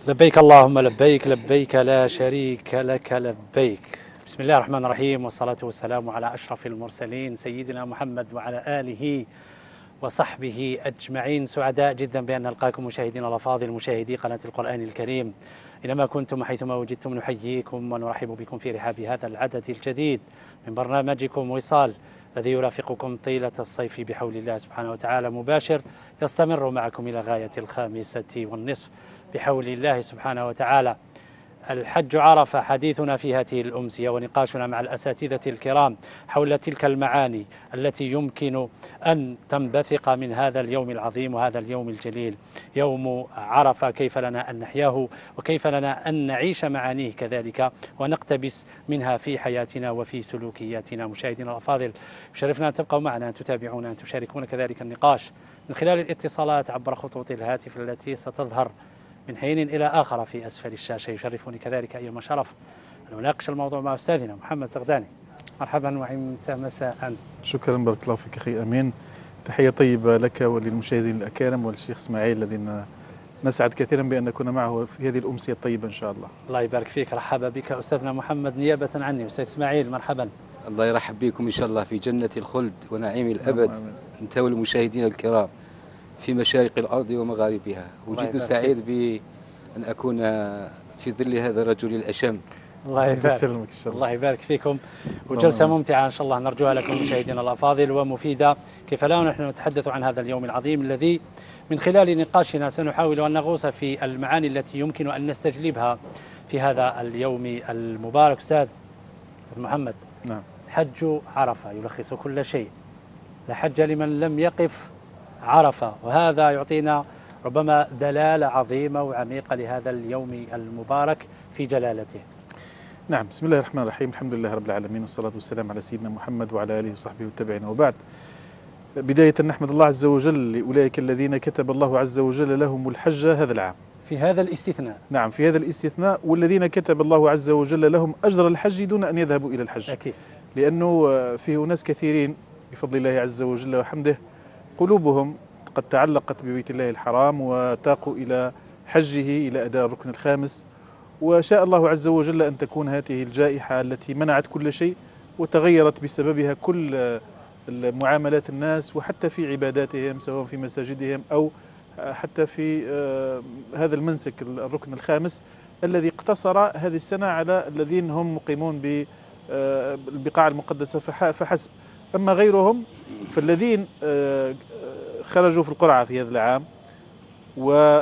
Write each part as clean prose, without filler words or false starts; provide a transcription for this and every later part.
لبيك اللهم لبيك، لبيك لا شريك لك لبيك. بسم الله الرحمن الرحيم، والصلاة والسلام على أشرف المرسلين سيدنا محمد وعلى آله وصحبه أجمعين. سعداء جدا بأن نلقاكم مشاهدينا الأفاضل، مشاهدي قناة القرآن الكريم أينما كنتم وحيثما وجدتم، نحييكم ونرحب بكم في رحاب هذا العدد الجديد من برنامجكم وصال، الذي يرافقكم طيلة الصيف بحول الله سبحانه وتعالى، مباشر يستمر معكم إلى غاية 5:30 بحول الله سبحانه وتعالى. الحج عرفة حديثنا في هذه الأمسية، ونقاشنا مع الأساتذة الكرام حول تلك المعاني التي يمكن أن تنبثق من هذا اليوم العظيم وهذا اليوم الجليل، يوم عرفة. كيف لنا أن نحياه، وكيف لنا أن نعيش معانيه كذلك، ونقتبس منها في حياتنا وفي سلوكياتنا. مشاهدينا الأفاضل، يشرفنا أن تبقوا معنا، أن تتابعونا، أن تشاركونا كذلك النقاش من خلال الاتصالات عبر خطوط الهاتف التي ستظهر من حين إلى آخر في أسفل الشاشة. يشرفني كذلك أيما شرف أن أناقش الموضوع مع أستاذنا محمد زغداني. مرحبا وعمت مساء. شكرا، بارك الله فيك أخي أمين. تحية طيبة لك وللمشاهدين الأكارم وللشيخ إسماعيل الذين نسعد كثيرا بأن نكون معه في هذه الأمسية الطيبة إن شاء الله. الله يبارك فيك، رحب بك أستاذنا محمد نيابة عني. أستاذ إسماعيل مرحبا. الله يرحب بكم إن شاء الله في جنة الخلد ونعيم الأبد، أنت والمشاهدين الكرام في مشارق الأرض ومغاربها. وجدت سعيد بأن أكون في ظل هذا الرجل الأشم. الله يبارك. الله يبارك فيكم، وجلسة ممتعة إن شاء الله نرجوها لكم مشاهدينا الأفاضل ومفيدة. كيف لا ونحن نتحدث عن هذا اليوم العظيم الذي من خلال نقاشنا سنحاول أن نغوص في المعاني التي يمكن أن نستجلبها في هذا اليوم المبارك. أستاذ محمد، نعم، حج عرفة يلخص كل شيء. لا حج لمن لم يقف عرفة، وهذا يعطينا ربما دلالة عظيمة وعميقة لهذا اليوم المبارك في جلالته. نعم، بسم الله الرحمن الرحيم، الحمد لله رب العالمين، والصلاة والسلام على سيدنا محمد وعلى آله وصحبه والتابعين، وبعد. بداية نحمد الله عز وجل لأولئك الذين كتب الله عز وجل لهم الحج هذا العام، في هذا الاستثناء. نعم، في هذا الاستثناء، والذين كتب الله عز وجل لهم أجر الحج دون أن يذهبوا إلى الحج. أكيد. لأنه فيه ناس كثيرين بفضل الله عز وجل وحمده قلوبهم قد تعلقت ببيت الله الحرام وتاقوا إلى حجه، إلى أداء الركن الخامس، وشاء الله عز وجل أن تكون هذه الجائحة التي منعت كل شيء وتغيرت بسببها كل معاملات الناس، وحتى في عباداتهم سواء في مساجدهم أو حتى في هذا المنسك الركن الخامس الذي اقتصر هذه السنة على الذين هم مقيمون بالبقاع المقدسة فحسب. أما غيرهم فالذين خرجوا في القرعة في هذا العام و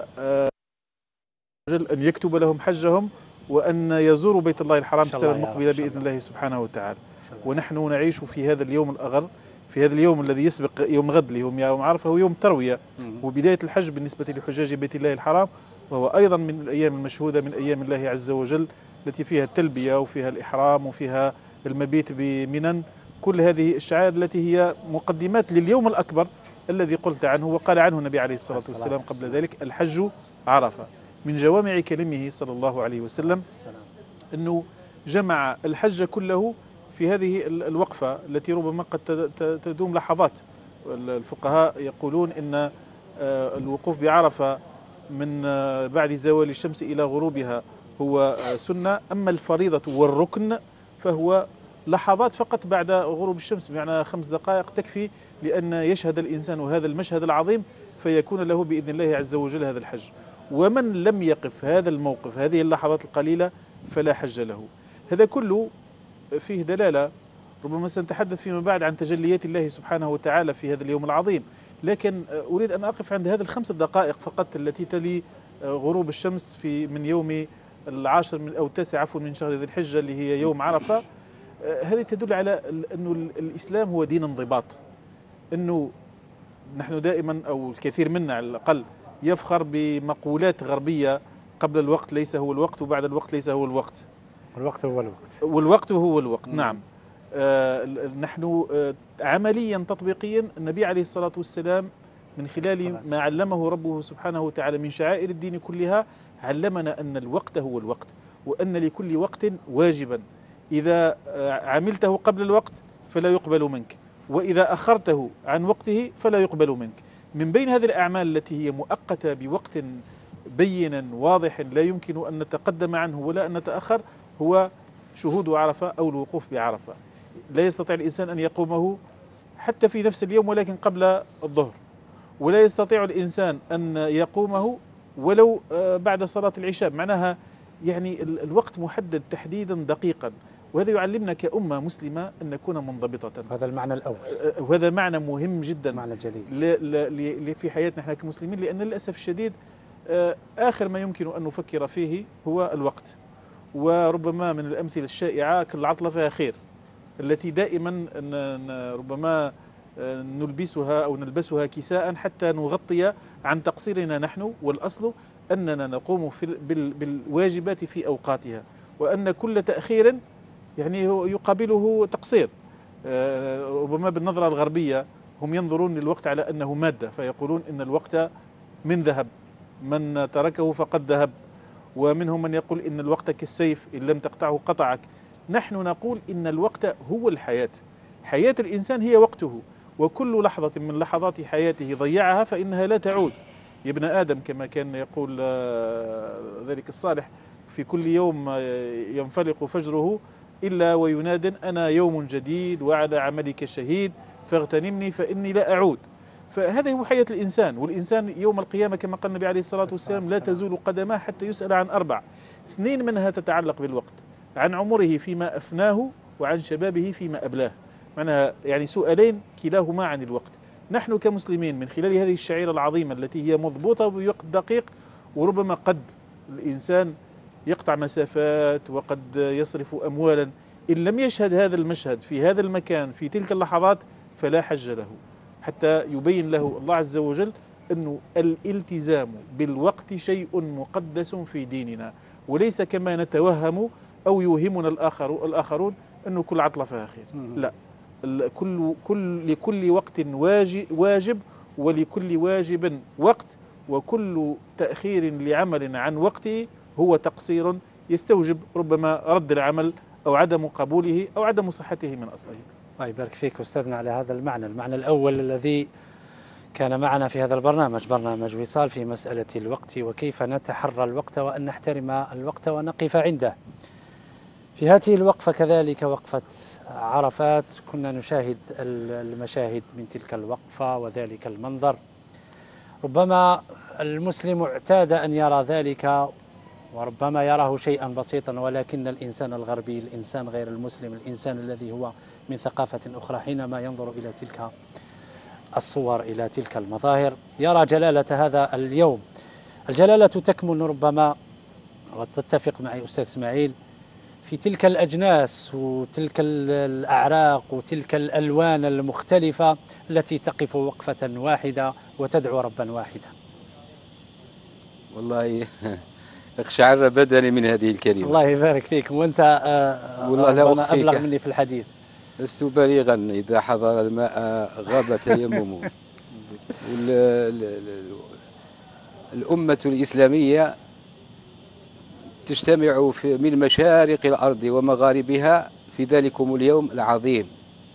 أن يكتب لهم حجهم وأن يزوروا بيت الله الحرام في السنة المقبلة بإذن الله سبحانه وتعالى. ونحن نعيش في هذا اليوم الأغر، في هذا اليوم الذي يسبق يوم غد اللي هو يوم عرفة، هو يوم تروية وبداية الحج بالنسبة لحجاج بيت الله الحرام، وهو أيضا من الأيام المشهودة من أيام الله عز وجل التي فيها التلبية وفيها الإحرام وفيها المبيت بمنن. كل هذه الشعائر التي هي مقدمات لليوم الأكبر الذي قلت عنه وقال عنه النبي عليه الصلاة والسلام قبل ذلك: الحج عرفة. من جوامع كلمه صلى الله عليه وسلم أنه جمع الحج كله في هذه الوقفة التي ربما قد تدوم لحظات. الفقهاء يقولون إن الوقوف بعرفة من بعد زوال الشمس إلى غروبها هو سنة، أما الفريضة والركن فهو لحظات فقط بعد غروب الشمس، بمعنى 5 دقائق تكفي لأن يشهد الإنسان هذا المشهد العظيم فيكون له بإذن الله عز وجل هذا الحج. ومن لم يقف هذا الموقف هذه اللحظات القليلة فلا حج له. هذا كله فيه دلالة، ربما سنتحدث فيما بعد عن تجليات الله سبحانه وتعالى في هذا اليوم العظيم، لكن أريد أن أقف عند هذه ال5 دقائق فقط التي تلي غروب الشمس من يوم 10 أو 9 عفوا من شهر ذي الحجة اللي هي يوم عرفة. هذه تدل على أنه الإسلام هو دين انضباط، أنه نحن دائما أو الكثير منا على الأقل يفخر بمقولات غربية: قبل الوقت ليس هو الوقت، وبعد الوقت ليس هو الوقت، الوقت هو الوقت، والوقت هو الوقت. نعم. نحن عمليا تطبيقيا النبي عليه الصلاة والسلام من خلال ما علمه ربه سبحانه وتعالى من شعائر الدين كلها علمنا أن الوقت هو الوقت، وأن لكل وقت واجبا إذا عملته قبل الوقت فلا يقبل منك، وإذا أخرته عن وقته فلا يقبل منك. من بين هذه الأعمال التي هي مؤقتة بوقت بينا واضح لا يمكن أن نتقدم عنه ولا أن نتأخر هو شهود عرفة أو الوقوف بعرفة. لا يستطيع الإنسان أن يقومه حتى في نفس اليوم ولكن قبل الظهر، ولا يستطيع الإنسان أن يقومه ولو بعد صلاة العشاء. معناها يعني الوقت محدد تحديدا دقيقا، وهذا يعلمنا كأمة مسلمة أن نكون منضبطة. هذا المعنى الأول، وهذا معنى مهم جدا، معنى جليل في حياتنا احنا كمسلمين، لأن للأسف الشديد آخر ما يمكن أن نفكر فيه هو الوقت. وربما من الأمثلة الشائعة كل عطلة فيها خير، التي دائما ربما نلبسها أو نلبسها كساء حتى نغطي عن تقصيرنا نحن، والأصل أننا نقوم بالواجبات في أوقاتها، وأن كل تأخير يعني يقابله تقصير. ربما بالنظرة الغربية هم ينظرون للوقت على أنه مادة، فيقولون إن الوقت من ذهب، من تركه فقد ذهب. ومنهم من يقول إن الوقت كالسيف إن لم تقطعه قطعك. نحن نقول إن الوقت هو الحياة، حياة الإنسان هي وقته، وكل لحظة من لحظات حياته ضيعها فإنها لا تعود. يا ابن آدم كما كان يقول ذلك الصالح، في كل يوم ينفلق فجره إلا ويناد أنا يوم جديد وعلى عملك شهيد فاغتنمني فإني لا أعود. فهذا هو حياة الإنسان. والإنسان يوم القيامة كما قال النبي عليه الصلاة والسلام لا تزول قدماه حتى يسأل عن 4، 2 منها تتعلق بالوقت: عن عمره فيما أفناه وعن شبابه فيما أبلاه. معناها يعني سؤالين كلاهما عن الوقت. نحن كمسلمين من خلال هذه الشعيرة العظيمة التي هي مضبوطة بوقت دقيق، وربما قد الإنسان يقطع مسافات وقد يصرف أموالا، إن لم يشهد هذا المشهد في هذا المكان في تلك اللحظات فلا حج له، حتى يبين له الله عز وجل أنه الالتزام بالوقت شيء مقدس في ديننا، وليس كما نتوهم أو يوهمنا الآخرون أنه كل عطلة فيها خير. لا، لكل وقت واجب، ولكل واجب وقت، وكل تأخير لعمل عن وقته هو تقصير يستوجب ربما رد العمل أو عدم قبوله أو عدم صحته من أصله. الله يبارك فيك أستاذنا على هذا المعنى الأول الذي كان معنا في هذا برنامج وصال في مسألة الوقت، وكيف نتحرى الوقت وأن نحترم الوقت ونقف عنده. في هذه الوقفة كذلك وقفة عرفات كنا نشاهد المشاهد من تلك الوقفة وذلك المنظر. ربما المسلم اعتاد أن يرى ذلك وربما يراه شيئا بسيطا، ولكن الإنسان الغربي، الإنسان غير المسلم، الإنسان الذي هو من ثقافة أخرى، حينما ينظر إلى تلك الصور، إلى تلك المظاهر، يرى جلالة هذا اليوم. الجلالة تكمن ربما، وتتفق معي أستاذ إسماعيل، في تلك الأجناس وتلك الأعراق وتلك الألوان المختلفة التي تقف وقفة واحدة وتدعو ربا واحدا. والله اقشعر بدني من هذه الكلمة. الله يبارك فيك. وأنت والله لا أبلغ مني في الحديث. لست بليغا، إذا حضر الماء غاب تيممه. الأمة الإسلامية تجتمع من مشارق الأرض ومغاربها في ذلكم اليوم العظيم،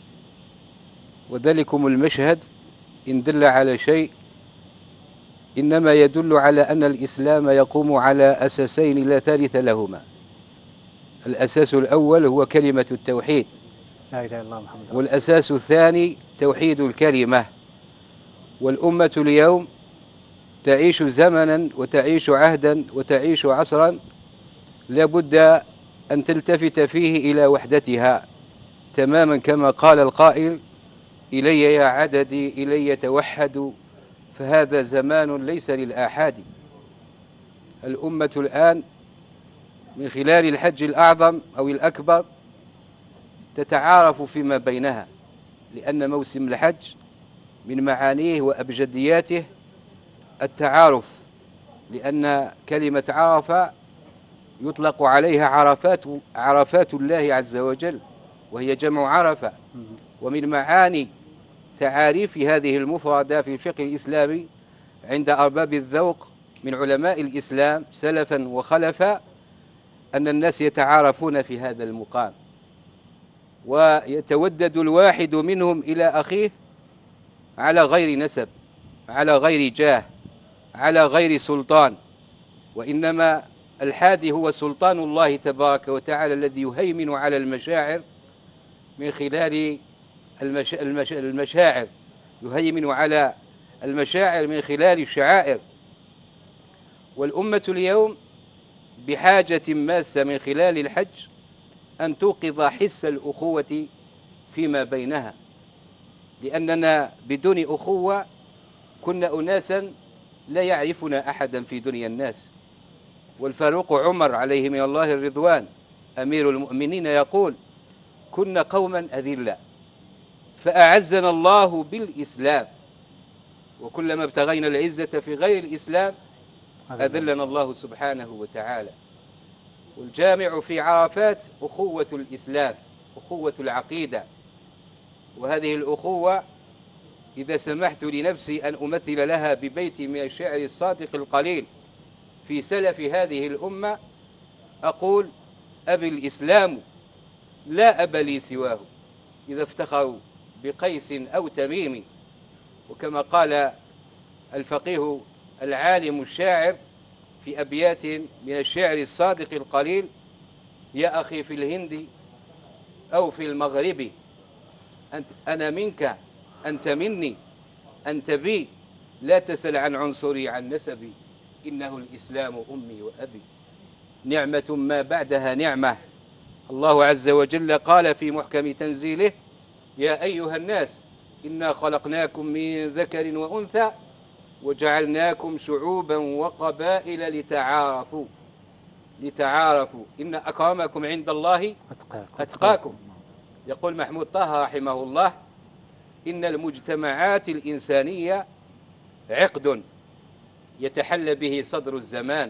وذلكم المشهد إن دل على شيء إنما يدل على أن الإسلام يقوم على أساسين لا ثالث لهما. الأساس الأول هو كلمة التوحيد، لا إله إلا الله محمد رسول الله. والأساس الثاني توحيد الكلمة. والأمة اليوم تعيش زمنا وتعيش عهدا وتعيش عصرا لابد أن تلتفت فيه إلى وحدتها، تماما كما قال القائل: إلي يا عددي إلي توحدوا، فهذا زمان ليس للآحاد. الأمة الآن من خلال الحج الأعظم أو الأكبر تتعارف فيما بينها، لأن موسم الحج من معانيه وأبجدياته التعارف، لأن كلمة عرفة يطلق عليها عرفات الله عز وجل، وهي جمع عرفة. ومن معاني تعاريف هذه المفردة في الفقه الإسلامي عند أرباب الذوق من علماء الإسلام سلفا وخلفا أن الناس يتعارفون في هذا المقام، ويتودد الواحد منهم إلى أخيه على غير نسب، على غير جاه، على غير سلطان، وإنما الحادي هو سلطان الله تبارك وتعالى الذي يهيمن على المشاعر من خلال المشاعر، يهيمن على المشاعر من خلال الشعائر. والأمة اليوم بحاجة ماسة من خلال الحج أن توقظ حس الأخوة فيما بينها، لأننا بدون أخوة كنا أناسا لا يعرفنا أحدا في دنيا الناس. والفاروق عمر عليه من الله الرضوان أمير المؤمنين يقول: كنا قوما أذلا فأعزنا الله بالإسلام، وكلما ابتغينا العزة في غير الإسلام أذلنا الله سبحانه وتعالى. والجامع في عرفات أخوة الإسلام، أخوة العقيدة. وهذه الأخوة إذا سمحت لنفسي أن أمثل لها ببيت من الشعر الصادق القليل في سلف هذه الأمة، أقول: أبي الإسلام لا أب لي سواه إذا افتخروا بقيس أو تميم. وكما قال الفقيه العالم الشاعر في أبيات من الشعر الصادق القليل: يا أخي في الهند أو في المغرب أنا منك أنت مني أنت بي، لا تسل عن عنصري عن نسبي، إنه الإسلام أمي وأبي. نعمة ما بعدها نعمة. الله عز وجل قال في محكم تنزيله: يا أيها الناس إنا خلقناكم من ذكر وأنثى وجعلناكم شعوبا وقبائل لتعارفوا إن أكرمكم عند الله أتقاكم. يقول محمود طه رحمه الله: إن المجتمعات الإنسانية عقد يتحلى به صدر الزمان،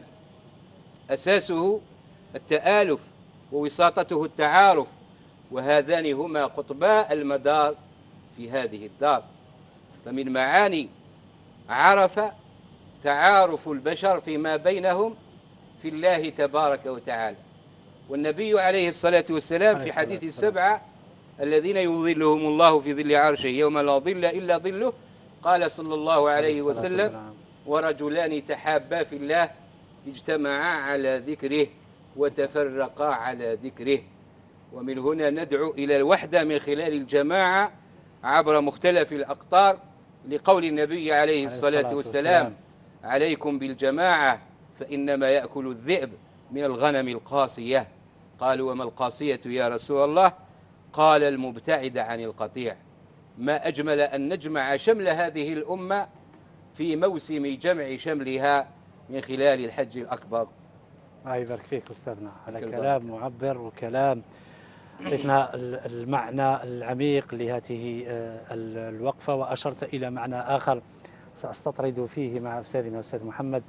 أساسه التآلف ووساطته التعارف، وهذان هما قطباء المدار في هذه الدار. فمن معاني عرف تعارف البشر فيما بينهم في الله تبارك وتعالى. والنبي عليه الصلاة والسلام في حديث السبعة الذين يظلهم الله في ظل عرشه يوم لا ظل إلا ظله قال صلى الله عليه وسلم: ورجلان تحابا في الله اجتمعا على ذكره وتفرقا على ذكره. ومن هنا ندعو إلى الوحدة من خلال الجماعة عبر مختلف الأقطار، لقول النبي عليه الصلاة والسلام: عليكم بالجماعة فإنما يأكل الذئب من الغنم القاصية. قالوا: وما القاصية يا رسول الله؟ قال: المبتعد عن القطيع. ما أجمل أن نجمع شمل هذه الأمة في موسم جمع شملها من خلال الحج الأكبر. الله يبارك فيك أستاذنا على كلام معبر وكلام أعطيتنا المعنى العميق لهذه الوقفة، وأشرت إلى معنى آخر سأستطرد فيه مع أستاذنا أستاذ محمد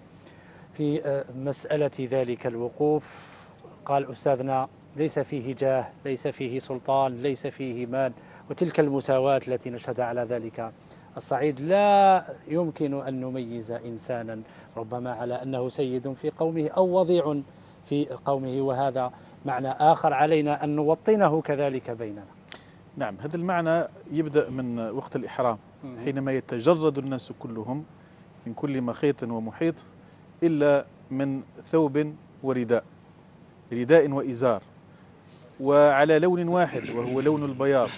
في مسألة ذلك الوقوف. قال أستاذنا: ليس فيه جاه، ليس فيه سلطان، ليس فيه مال، وتلك المساواة التي نشهد على ذلك الصعيد. لا يمكن أن نميز إنسانا ربما على أنه سيد في قومه أو وضيع في قومه، وهذا معنى آخر علينا أن نوطنه كذلك بيننا. نعم، هذا المعنى يبدأ من وقت الإحرام، حينما يتجرد الناس كلهم من كل مخيط ومحيط إلا من ثوب ورداء، رداء وإزار، وعلى لون واحد وهو لون البياض،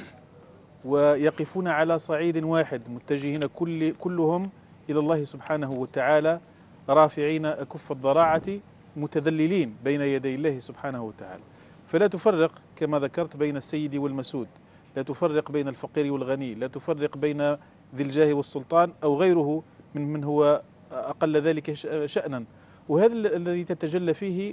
ويقفون على صعيد واحد متجهين كلهم إلى الله سبحانه وتعالى، رافعين أكف الضراعة متذللين بين يدي الله سبحانه وتعالى. فلا تفرق كما ذكرت بين السيد والمسود، لا تفرق بين الفقير والغني، لا تفرق بين ذي الجاه والسلطان أو غيره من هو أقل ذلك شأنا. وهذا الذي تتجلى فيه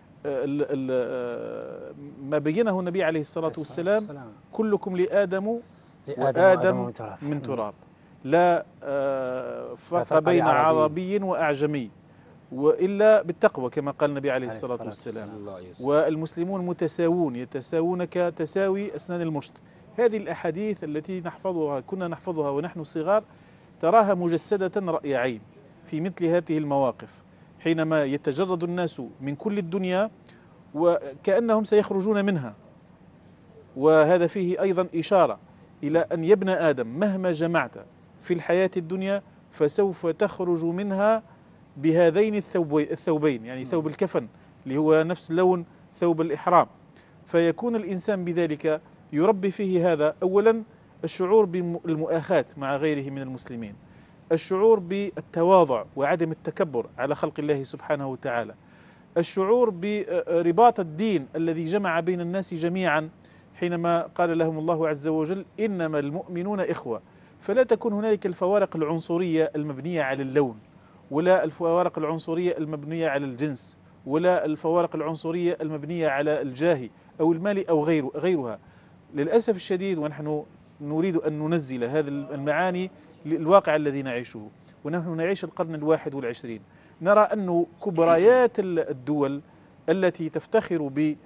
ما بينه النبي عليه الصلاة والسلام: كلكم لآدم وآدم من تراب، لا فرق بين عربي وأعجمي وإلا بالتقوى كما قال النبي عليه الصلاة والسلام. والمسلمون متساوون، يتساوون كتساوي أسنان المشط. هذه الأحاديث التي كنا نحفظها ونحن صغار تراها مجسدة رأي عين في مثل هذه المواقف، حينما يتجرد الناس من كل الدنيا وكأنهم سيخرجون منها. وهذا فيه أيضا إشارة إلى أن يا ابن آدم مهما جمعت في الحياة الدنيا فسوف تخرج منها بهذين الثوبين، يعني ثوب الكفن اللي هو نفس لون ثوب الإحرام. فيكون الإنسان بذلك يربي فيه هذا أولا الشعور بالمؤاخاة مع غيره من المسلمين، الشعور بالتواضع وعدم التكبر على خلق الله سبحانه وتعالى، الشعور برباط الدين الذي جمع بين الناس جميعا حينما قال لهم الله عز وجل إنما المؤمنون إخوة. فلا تكون هنالك الفوارق العنصرية المبنية على اللون، ولا الفوارق العنصرية المبنية على الجنس، ولا الفوارق العنصرية المبنية على الجاه أو المال أو غيرها. للأسف الشديد ونحن نريد أن ننزل هذه المعاني للواقع الذي نعيشه، ونحن نعيش القرن 21، نرى أن كبريات الدول التي تفتخر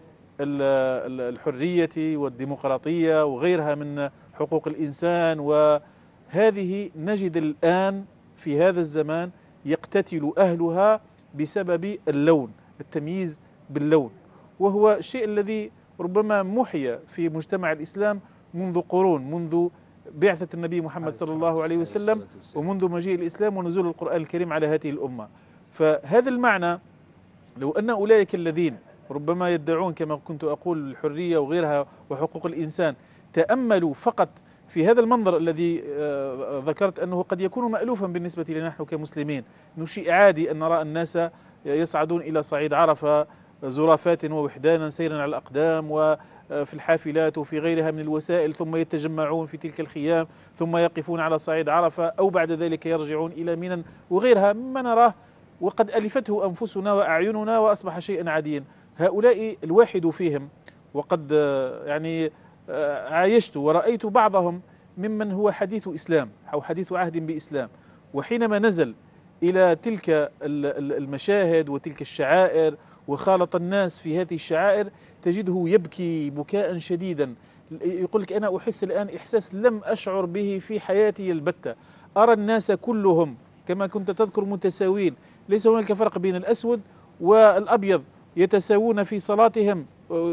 بالحرية والديمقراطية وغيرها من حقوق الإنسان، وهذه نجد الآن في هذا الزمان يقتتل أهلها بسبب اللون، التمييز باللون، وهو الشيء الذي ربما محي في مجتمع الإسلام منذ قرون، منذ بعثة النبي محمد صلى الله عليه وسلم، ومنذ مجيء الإسلام ونزول القرآن الكريم على هذه الأمة. فهذا المعنى لو أن أولئك الذين ربما يدعون كما كنت أقول الحرية وغيرها وحقوق الإنسان تأملوا فقط في هذا المنظر الذي ذكرت أنه قد يكون مألوفا بالنسبة لنا نحن كمسلمين، أنه شيء عادي أن نرى الناس يصعدون إلى صعيد عرفة زرافات ووحدانا سيرا على الأقدام وفي الحافلات وفي غيرها من الوسائل، ثم يتجمعون في تلك الخيام، ثم يقفون على صعيد عرفة أو بعد ذلك يرجعون إلى منى وغيرها مما نراه وقد ألفته أنفسنا وأعيننا وأصبح شيئا عاديا. هؤلاء الواحد فيهم وقد يعني عايشت ورأيت بعضهم ممن هو حديث إسلام أو حديث عهد بإسلام، وحينما نزل إلى تلك المشاهد وتلك الشعائر وخالط الناس في هذه الشعائر تجده يبكي بكاء شديدا، يقول لك أنا أحس الآن إحساس لم أشعر به في حياتي البتة، أرى الناس كلهم كما كنت تذكر متساوين، ليس هناك فرق بين الأسود والأبيض، يتساوون في صلاتهم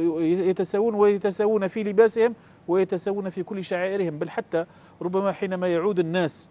ويتساوون في لباسهم ويتساوون في كل شعائرهم، بل حتى ربما حينما يعود الناس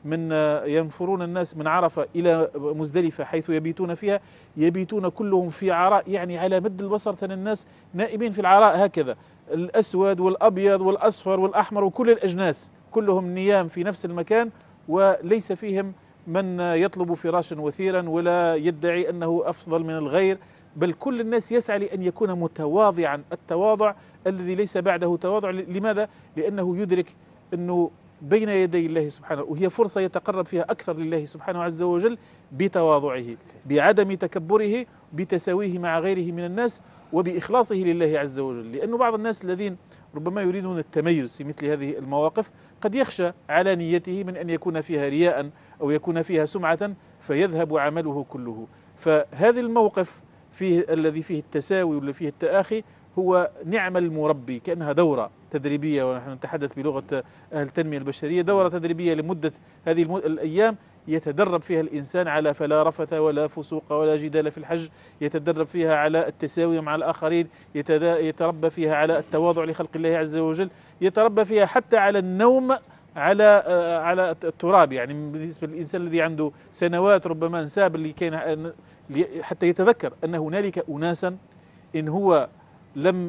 ينفرون الناس من عرفة إلى مزدلفة حيث يبيتون فيها، يبيتون كلهم في عراء، يعني على مد البصر ترى الناس نائمين في العراء هكذا، الأسود والأبيض والأصفر والأحمر وكل الأجناس كلهم نيام في نفس المكان، وليس فيهم من يطلب فراشا وثيرا ولا يدعي أنه أفضل من الغير، بل كل الناس يسعى لأن يكون متواضعا، التواضع الذي ليس بعده تواضع. لماذا؟ لأنه يدرك أنه بين يدي الله سبحانه، وهي فرصة يتقرب فيها أكثر لله سبحانه عز وجل بتواضعه، بعدم تكبره، بتساويه مع غيره من الناس، وبإخلاصه لله عز وجل. لأن بعض الناس الذين ربما يريدون التميز في مثل هذه المواقف قد يخشى على نيته من أن يكون فيها رياء أو يكون فيها سمعة فيذهب عمله كله. فهذا الموقف الذي فيه التساوي والذي فيه التآخي هو نعم المربي، كأنها دورة تدريبية، ونحن نتحدث بلغة أهل التنمية البشرية، دورة تدريبية لمدة هذه الأيام يتدرب فيها الإنسان على فلا رفث ولا فسوق ولا جدال في الحج، يتدرب فيها على التساوي مع الآخرين، يتربى فيها على التواضع لخلق الله عز وجل، يتربى فيها حتى على النوم على التراب، يعني بالنسبة للإنسان الذي عنده سنوات ربما انساب اللي كان حتى يتذكر أن هنالك أناسا إن هو لم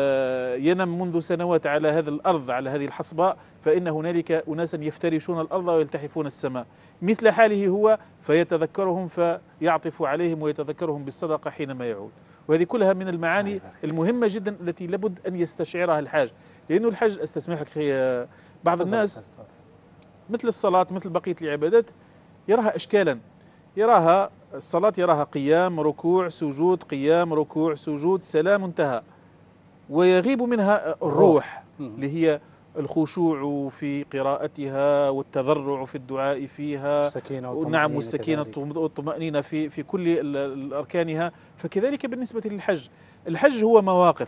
ينم منذ سنوات على هذا الأرض، على هذه الحصباء، فإن هنالك أناسا يفترشون الأرض ويلتحفون السماء، مثل حاله هو، فيتذكرهم فيعطف عليهم ويتذكرهم بالصدقة حينما يعود. وهذه كلها من المعاني المهمة جدا التي لابد أن يستشعرها الحاج، لأنه الحج استسمحك بعض الناس مثل الصلاة مثل بقية العبادات يراها أشكالا، يراها الصلاة يراها قيام ركوع سجود قيام ركوع سجود سلام انتهى، ويغيب منها الروح اللي هي الخشوع في قراءتها والتضرع في الدعاء فيها، نعم، والسكينة والطمأنينة في كل أركانها. فكذلك بالنسبة للحج، الحج هو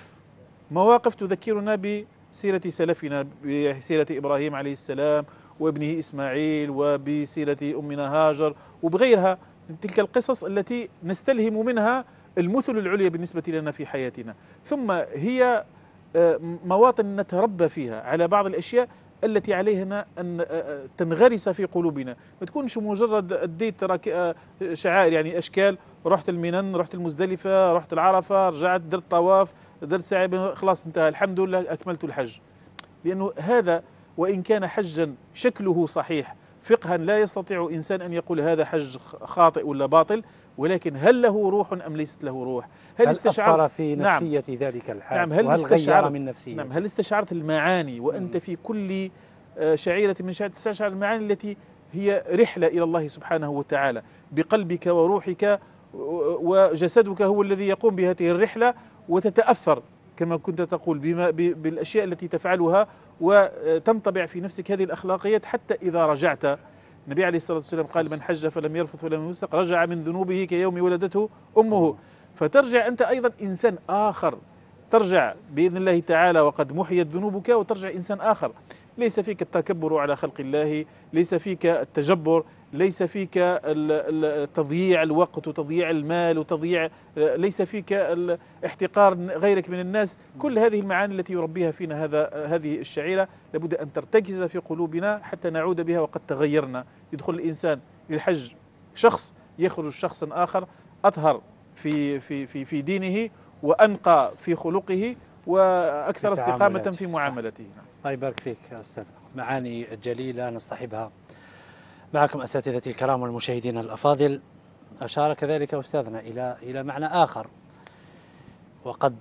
مواقف تذكرنا بسيرة سلفنا، بسيرة إبراهيم عليه السلام وابنه إسماعيل، وبسيرة أمنا هاجر، وبغيرها من تلك القصص التي نستلهم منها المثل العليا بالنسبة لنا في حياتنا. ثم هي مواطن نتربى فيها على بعض الأشياء التي علينا أن تنغرس في قلوبنا، ما تكونش مجرد أديت شعائر يعني أشكال، رحت المنن، رحت المزدلفة، رحت العرفة، رجعت درت طواف، درت ساعة، خلاص انتهى الحمد لله أكملت الحج. لأنه هذا وإن كان حجا شكله صحيح فقها، لا يستطيع إنسان أن يقول هذا حج خاطئ ولا باطل، ولكن هل له روح أم ليست له روح؟ هل أثر في نفسية ذلك الحاج؟ نعم. وهل غير من نفسيته؟ نعم. هل استشعرت المعاني وأنت في كل شعيرة من شعائر تستشعر المعاني التي هي رحلة إلى الله سبحانه وتعالى بقلبك وروحك، وجسدك هو الذي يقوم بهذه الرحلة، وتتأثر كما كنت تقول بالأشياء التي تفعلها، وتنطبع في نفسك هذه الأخلاقيات حتى إذا رجعت. النبي عليه الصلاة والسلام قال: من حج فلم يرفث ولم يفسق رجع من ذنوبه كيوم ولدته أمه. فترجع أنت أيضا إنسان آخر، ترجع بإذن الله تعالى وقد محيت ذنوبك، وترجع إنسان آخر ليس فيك التكبر على خلق الله، ليس فيك التجبر، ليس فيك تضييع الوقت وتضييع المال وتضييع، ليس فيك احتقار غيرك من الناس. كل هذه المعاني التي يربيها فينا هذه الشعيرة لابد أن ترتكز في قلوبنا حتى نعود بها وقد تغيرنا. يدخل الإنسان للحج شخص، يخرج شخصا آخر أطهر في دينه، وأنقى في خلقه، وأكثر استقامة في معاملته. الله يبارك فيك يا أستاذ، معاني جليلة نصطحبها معكم أساتذتي الكرام والمشاهدين الأفاضل. أشار كذلك أستاذنا إلى معنى آخر، وقد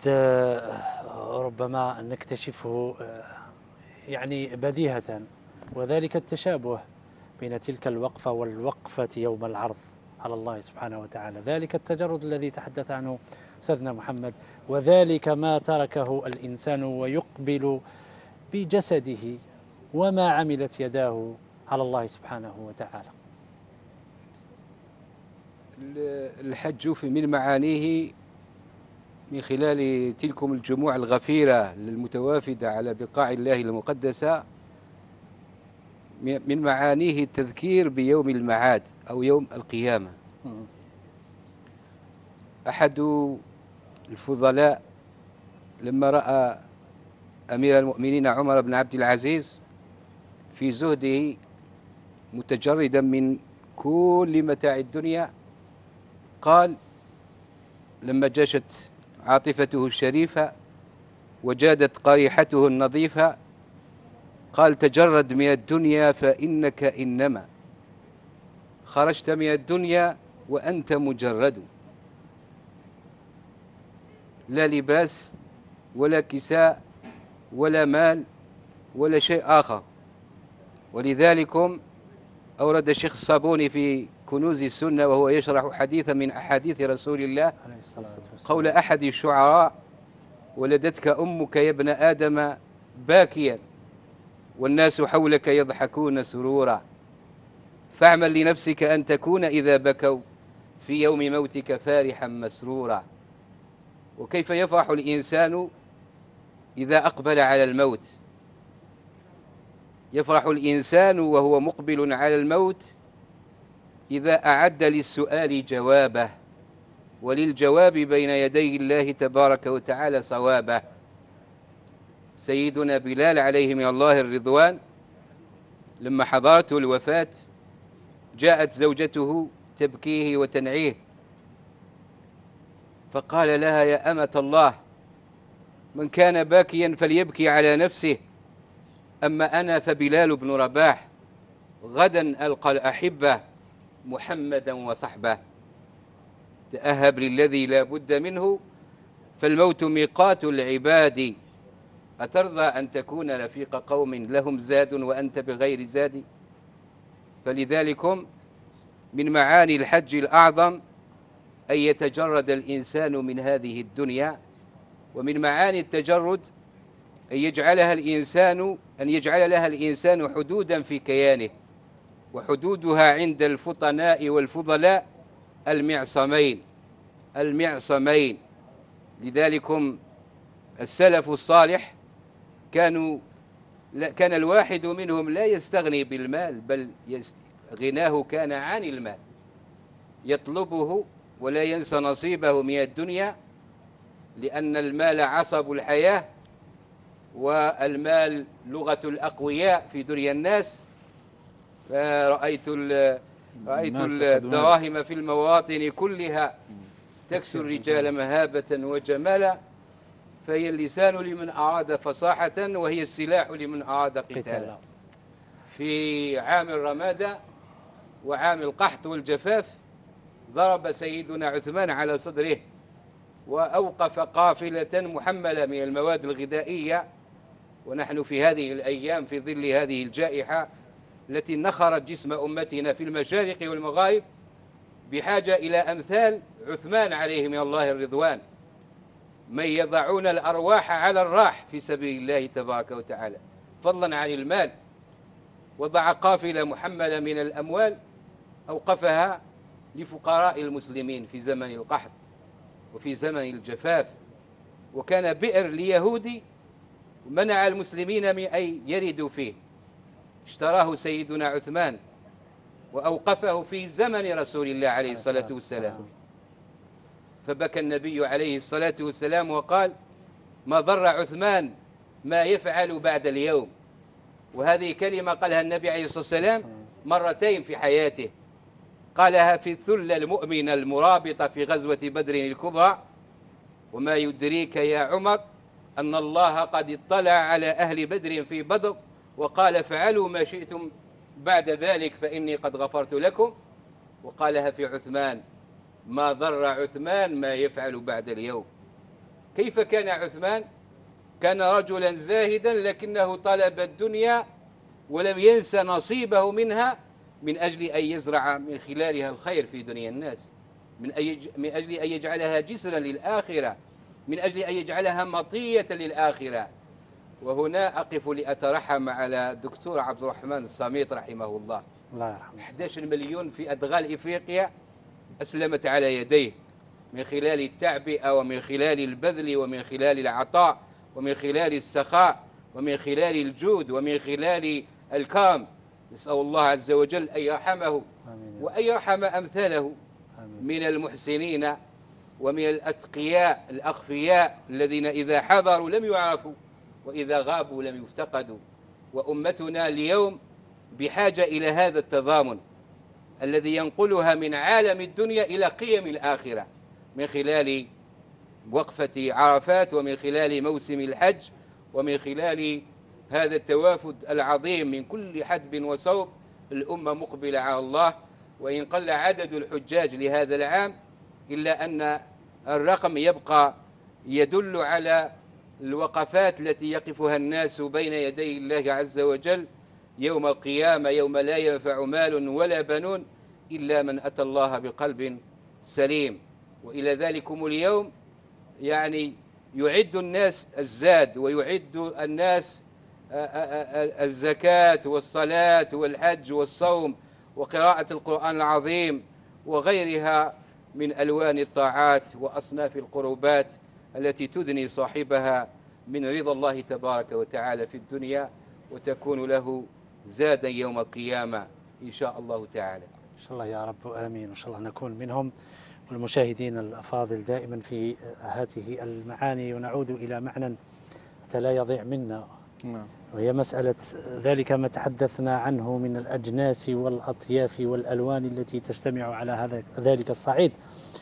ربما نكتشفه يعني بديهة، وذلك التشابه بين تلك الوقفة والوقفة يوم العرض على الله سبحانه وتعالى، ذلك التجرد الذي تحدث عنه أستاذنا محمد، وذلك ما تركه الإنسان ويقبل بجسده وما عملت يداه على الله سبحانه وتعالى. الحج من معانيه من خلال تلكم الجموع الغفيرة المتوافدة على بقاع الله المقدسة، من معانيه التذكير بيوم المعاد أو يوم القيامة. أحد الفضلاء لما رأى أمير المؤمنين عمر بن عبد العزيز في زهده متجردا من كل متاع الدنيا، قال لما جاشت عاطفته الشريفة وجادت قريحته النظيفة، قال: تجرد من الدنيا فإنك إنما خرجت من الدنيا وأنت مجرد، لا لباس ولا كساء ولا مال ولا شيء آخر. ولذلك أورد الشيخ الصابوني في كنوز السنة وهو يشرح حديثا من أحاديث رسول الله قول أحد الشعراء: ولدتك أمك يا ابن آدم باكيا والناس حولك يضحكون سرورا، فاعمل لنفسك أن تكون إذا بكوا في يوم موتك فارحا مسرورا. وكيف يفرح الإنسان إذا أقبل على الموت؟ يفرح الإنسان وهو مقبل على الموت إذا أعد للسؤال جوابه، وللجواب بين يدي الله تبارك وتعالى صوابه. سيدنا بلال عليه من الله الرضوان لما حضرته الوفاة جاءت زوجته تبكيه وتنعيه، فقال لها: يا أمة الله، من كان باكيا فليبكي على نفسه، أما أنا فبلال بن رباح، غدا ألقى الأحبة محمدا وصحبه. تأهب للذي لا بد منه، فالموت ميقات العباد، أترضى أن تكون رفيق قوم لهم زاد وأنت بغير زاد؟ فلذلكم من معاني الحج الأعظم أن يتجرد الإنسان من هذه الدنيا، ومن معاني التجرد أن يجعل لها الإنسان حدودا في كيانه، وحدودها عند الفطناء والفضلاء المعصمين. لذلكم السلف الصالح كان الواحد منهم لا يستغني بالمال، بل غناه كان عن المال، يطلبه ولا ينسى نصيبه من الدنيا، لأن المال عصب الحياة، والمال لغة الأقوياء في دنيا الناس. رأيت الدراهم في المواطن كلها تكسو الرجال مهابة وجمالا، فهي اللسان لمن أراد فصاحة وهي السلاح لمن أراد قتالا. في عام الرمادة وعام القحط والجفاف ضرب سيدنا عثمان على صدره وأوقف قافلة محملة من المواد الغذائية، ونحن في هذه الأيام في ظل هذه الجائحة التي نخرت جسم أمتنا في المشارق والمغارب بحاجة إلى أمثال عثمان عليه من الله الرضوان، من يضعون الأرواح على الراح في سبيل الله تبارك وتعالى فضلا عن المال. وضع قافلة محملة من الأموال أوقفها لفقراء المسلمين في زمن القحط وفي زمن الجفاف، وكان بئر ليهودي منع المسلمين من أن يردوا فيه، اشتراه سيدنا عثمان وأوقفه في زمن رسول الله عليه الصلاة والسلام. فبكى النبي عليه الصلاة والسلام وقال: ما ضر عثمان ما يفعل بعد اليوم. وهذه كلمة قالها النبي عليه الصلاة والسلام مرتين في حياته، قالها في الثلة المؤمنة المرابطة في غزوة بدر الكبرى: وما يدريك يا عمر أن الله قد اطلع على أهل بدر في بدر وقال فعلوا ما شئتم بعد ذلك فإني قد غفرت لكم. وقالها في عثمان: ما ضر عثمان ما يفعل بعد اليوم. كيف كان عثمان؟ كان رجلا زاهدا لكنه طلب الدنيا ولم ينس نصيبه منها من أجل أن يزرع من خلالها الخير في دنيا الناس، من أجل أن يجعلها جسرا للآخرة، من أجل أن يجعلها مطية للآخرة. وهنا أقف لأترحم على الدكتور عبد الرحمن الصميت رحمه الله. الله يرحمه. 11 مليون في أدغال إفريقيا أسلمت على يديه من خلال التعبئة ومن خلال البذل ومن خلال العطاء ومن خلال السخاء ومن خلال الجود ومن خلال الكرم. نسأل الله عز وجل أن يرحمه وأن يرحم أمثاله من المحسنين ومن الأتقياء الأخفياء الذين إذا حضروا لم يعرفوا وإذا غابوا لم يفتقدوا. وأمتنا اليوم بحاجة إلى هذا التضامن الذي ينقلها من عالم الدنيا إلى قيم الآخرة من خلال وقفة عرفات ومن خلال موسم الحج ومن خلال هذا التوافد العظيم من كل حدب وصوب. الأمة مقبلة على الله، وإن قل عدد الحجاج لهذا العام إلا أن الرقم يبقى يدل على الوقفات التي يقفها الناس بين يدي الله عز وجل يوم القيامة، يوم لا ينفع مال ولا بنون إلا من أتى الله بقلب سليم. وإلى ذلكم اليوم يعني يعد الناس الزاد ويعد الناس الزكاة والصلاة والحج والصوم وقراءة القرآن العظيم وغيرها من ألوان الطاعات وأصناف القربات التي تدني صاحبها من رضا الله تبارك وتعالى في الدنيا وتكون له زادا يوم القيامة إن شاء الله تعالى. إن شاء الله يا رب آمين، وإن شاء الله نكون منهم. والمشاهدين الأفاضل دائما في هذه المعاني ونعود إلى معنى حتى لا يضيع منا، وهي مسألة ذلك ما تحدثنا عنه من الأجناس والأطياف والألوان التي تجتمع على ذلك الصعيد.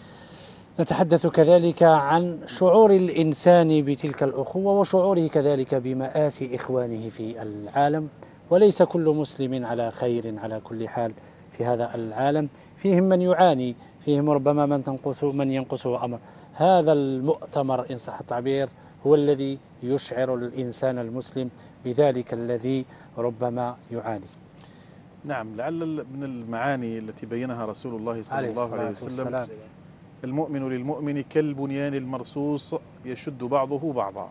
نتحدث كذلك عن شعور الإنسان بتلك الأخوة وشعوره كذلك بمآسي إخوانه في العالم، وليس كل مسلم على خير على كل حال في هذا العالم، فيهم من يعاني، فيهم ربما من ينقصه أمر. هذا المؤتمر إن صح التعبير هو الذي يشعر الإنسان المسلم بذلك الذي ربما يعاني. نعم، لعل من المعاني التي بينها رسول الله صلى الله عليه وسلم: المؤمن للمؤمن كالبنيان المرصوص يشد بعضه بعضا.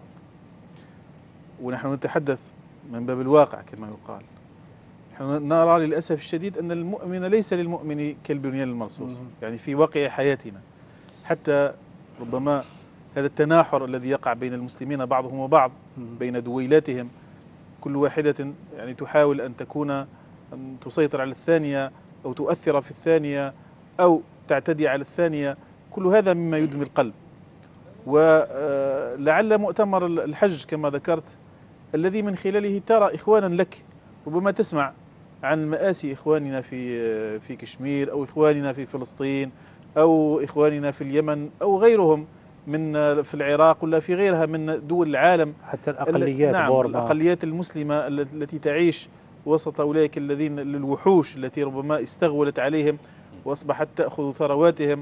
ونحن نتحدث من باب الواقع كما يقال. نحن نرى للأسف الشديد أن المؤمن ليس للمؤمن كالبنيان المرصوص، يعني في واقع حياتنا حتى ربما هذا التناحر الذي يقع بين المسلمين بعضهم وبعض بين دويلاتهم، كل واحدة يعني تحاول أن تسيطر على الثانية أو تؤثر في الثانية أو تعتدي على الثانية. كل هذا مما يدمي القلب. ولعل مؤتمر الحج كما ذكرت الذي من خلاله ترى إخوانا لك، ربما تسمع عن مآسي إخواننا في كشمير، أو إخواننا في فلسطين، أو إخواننا في اليمن، أو غيرهم من في العراق ولا في غيرها من دول العالم، حتى الأقليات. نعم، بورما، الأقليات المسلمة التي تعيش وسط أولئك الذين الوحوش التي ربما استغولت عليهم وأصبحت تأخذ ثرواتهم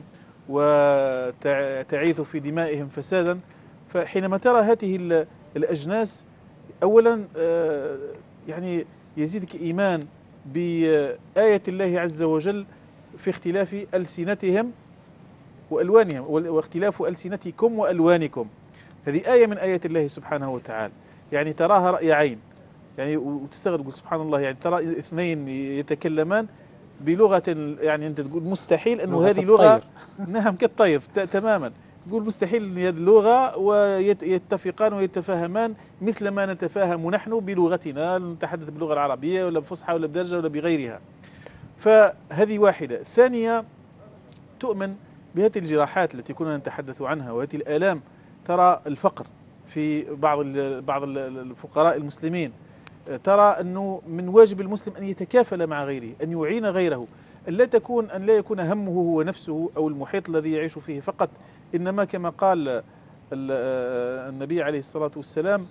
وتعيث في دمائهم فسادا. فحينما ترى هذه الأجناس، أولا يعني يزيدك إيمان بآية الله عز وجل في اختلاف ألسنتهم وألوانهم، واختلاف ألسنتكم وألوانكم. هذه آية من آيات الله سبحانه وتعالى، يعني تراها رأي عين، يعني وتستغرب تقول سبحان الله، يعني ترى اثنين يتكلمان بلغة، يعني أنت تقول مستحيل أنه هذه لغة. نعم، كالطير تماما. تقول مستحيل أن هذه اللغة ويتفقان ويتفاهمان مثل ما نتفاهم نحن بلغتنا، نتحدث باللغة العربية ولا بفصحى ولا بدرجة ولا بغيرها. فهذه واحدة. ثانية، تؤمن بهذه الجراحات التي كنا نتحدث عنها وهذه الآلام. ترى الفقر في بعض الفقراء المسلمين، ترى أنه من واجب المسلم أن يتكافل مع غيره، أن يعين غيره، أن لا يكون همه هو نفسه أو المحيط الذي يعيش فيه فقط، إنما كما قال النبي عليه الصلاة والسلام: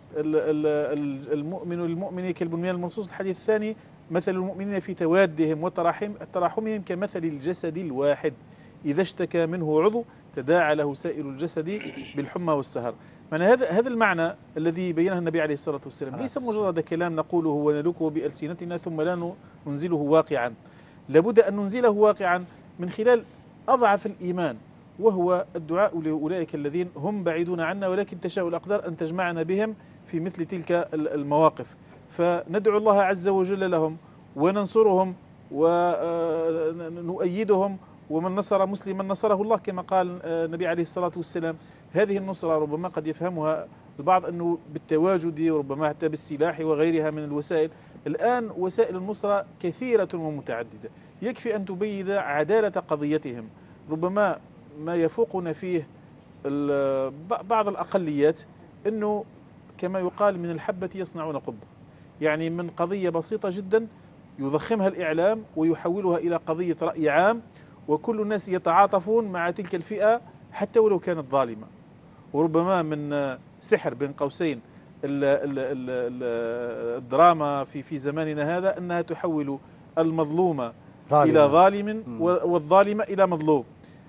المؤمن للمؤمن كالبنيان المرصوص. الحديث الثاني: مثل المؤمنين في توادهم وتراحمهم كمثل الجسد الواحد، إذا اشتكى منه عضو تداعى له سائر الجسد بالحمى والسهر. معنى هذا المعنى الذي بينه النبي عليه الصلاة والسلام ليس مجرد كلام نقوله ونلوكه بألسنتنا ثم لا ننزله واقعا، لابد أن ننزله واقعا من خلال أضعف الإيمان، وهو الدعاء لأولئك الذين هم بعيدون عنا، ولكن تشاء الأقدار أن تجمعنا بهم في مثل تلك المواقف. فندعو الله عز وجل لهم وننصرهم ونؤيدهم، ومن نصر مسلما نصره الله، كما قال النبي عليه الصلاة والسلام. هذه النصرة ربما قد يفهمها البعض أنه بالتواجد، وربما حتى بالسلاح وغيرها من الوسائل. الآن وسائل النصرة كثيرة ومتعددة، يكفي أن تبين عدالة قضيتهم. ربما ما يفوقنا فيه بعض الأقليات أنه كما يقال: من الحبة يصنعون قبة، يعني من قضية بسيطة جدا يضخمها الإعلام ويحولها إلى قضية رأي عام، وكل الناس يتعاطفون مع تلك الفئة حتى ولو كانت ظالمة. وربما من سحر بين قوسين الدراما في زماننا هذا أنها تحول المظلوم إلى ظالم والظالم إلى مظلوم.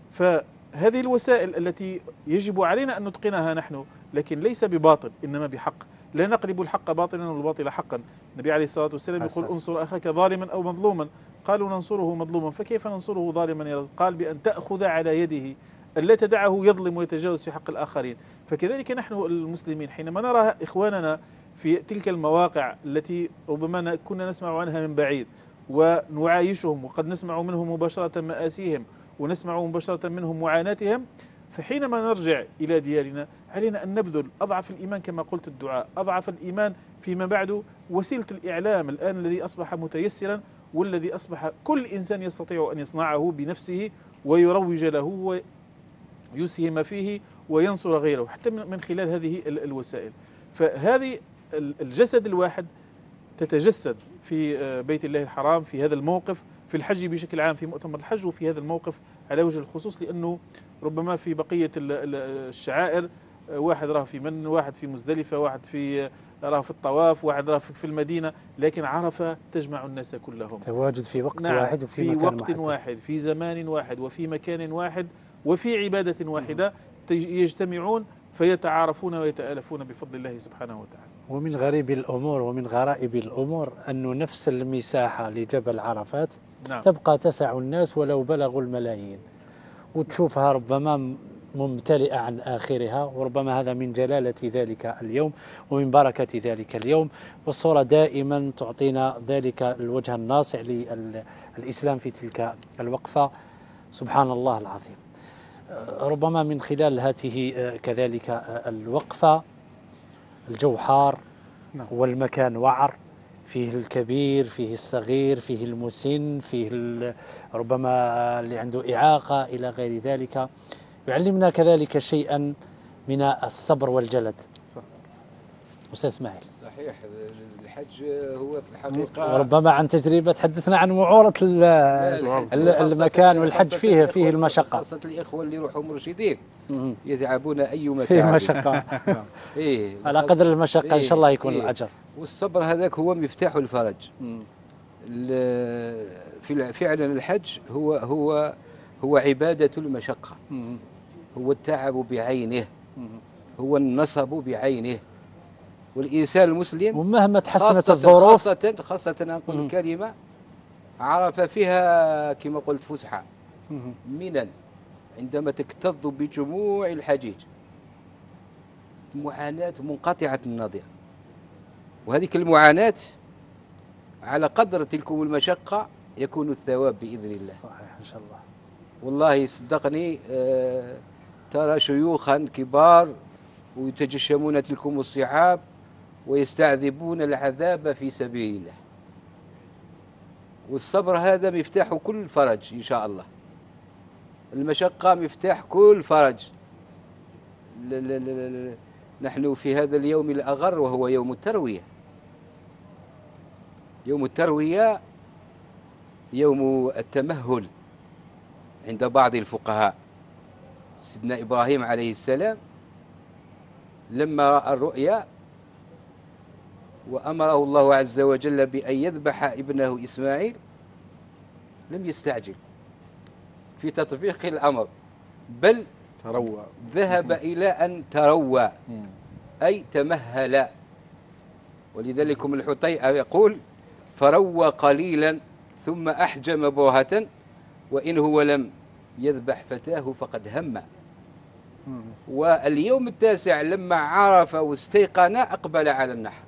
فهذه الوسائل التي يجب علينا أن نتقنها نحن، لكن ليس بباطل إنما بحق. لا نقلب الحق باطلا والباطل حقا. النبي عليه الصلاة والسلام يقول: انصر أخاك ظالما أو مظلوما. قالوا: ننصره مظلوما، فكيف ننصره ظالما؟ قال: بأن تأخذ على يده، أن لا تدعه يظلم ويتجاوز في حق الآخرين. فكذلك نحن المسلمين حينما نرى إخواننا في تلك المواقع التي ربما كنا نسمع عنها من بعيد ونعايشهم، وقد نسمع منهم مباشرة مآسيهم ونسمع مباشرة منهم معاناتهم، فحينما نرجع إلى ديارنا علينا أن نبذل أضعف الإيمان، كما قلت الدعاء، أضعف الإيمان فيما بعد وسيلة الإعلام الآن الذي أصبح متيسرا، والذي أصبح كل إنسان يستطيع أن يصنعه بنفسه ويروج له ويسهم فيه وينصر غيره حتى من خلال هذه الوسائل. فهذه الجسد الواحد تتجسد في بيت الله الحرام في هذا الموقف، في الحج بشكل عام في مؤتمر الحج، وفي هذا الموقف على وجه الخصوص، لأنه ربما في بقية الشعائر واحد راه في من، واحد في مزدلفة، واحد راه في الطواف، واحد راه في المدينة، لكن عرفة تجمع الناس كلهم، تواجد في وقت نعم واحد وفي في مكان وقت واحد في زمان واحد وفي مكان واحد وفي عبادة واحدة، يجتمعون فيتعارفون ويتآلفون بفضل الله سبحانه وتعالى. ومن غريب الأمور ومن غرائب الأمور أنه نفس المساحة لجبل عرفات نعم. تبقى تسع الناس ولو بلغوا الملايين، وتشوفها ربما ممتلئة عن آخرها، وربما هذا من جلالة ذلك اليوم ومن بركة ذلك اليوم. والصورة دائما تعطينا ذلك الوجه الناصع للإسلام في تلك الوقفة. سبحان الله العظيم. ربما من خلال هذه كذلك الوقفة الجو حار والمكان وعر، فيه الكبير فيه الصغير فيه المسن فيه ربما اللي عنده إعاقة إلى غير ذلك. يعلمنا كذلك شيئا من الصبر والجلد. أستاذ إسماعيل. صحيح، الحج هو في الحقيقة، وربما عن تجربة تحدثنا عن وعورة المكان والحج فيه المشقة، خاصة الإخوة اللي يروحوا مرشدين يذهبون أي مكان فيه مشقة. إيه، على قدر المشقة إن شاء الله يكون الأجر. والصبر هذاك هو مفتاح الفرج. فعلا الحج هو عبادة المشقة، هو التعب بعينه، هو النصب بعينه. والإنسان المسلم ومهما تحسنت الظروف خاصة نقول كلمة عرف فيها كما قلت فسحة منن، عندما تكتظ بجموع الحجيج، معاناة منقطعة النظير، وهذه المعاناة على قدر تلكم المشقة يكون الثواب بإذن الله. صحيح إن شاء الله. والله صدقني، ترى شيوخا كبار ويتجشمون تلكم الصعاب ويستعذبون العذاب في سبيل الله، والصبر هذا مفتاح كل فرج إن شاء الله. المشقة مفتاح كل فرج. نحن في هذا اليوم الأغر وهو يوم التروية. يوم التروية يوم التمهل عند بعض الفقهاء. سيدنا إبراهيم عليه السلام لما رأى الرؤيا وأمره الله عز وجل بأن يذبح ابنه إسماعيل لم يستعجل في تطبيق الأمر، بل تروى، ذهب إلى أن تروى أي تمهل. ولذلك الحطيئة يقول فروى قليلا ثم أحجم برهة وإن هو لم يذبح فتاه فقد هم. واليوم التاسع لما عرف واستيقن أقبل على النحر.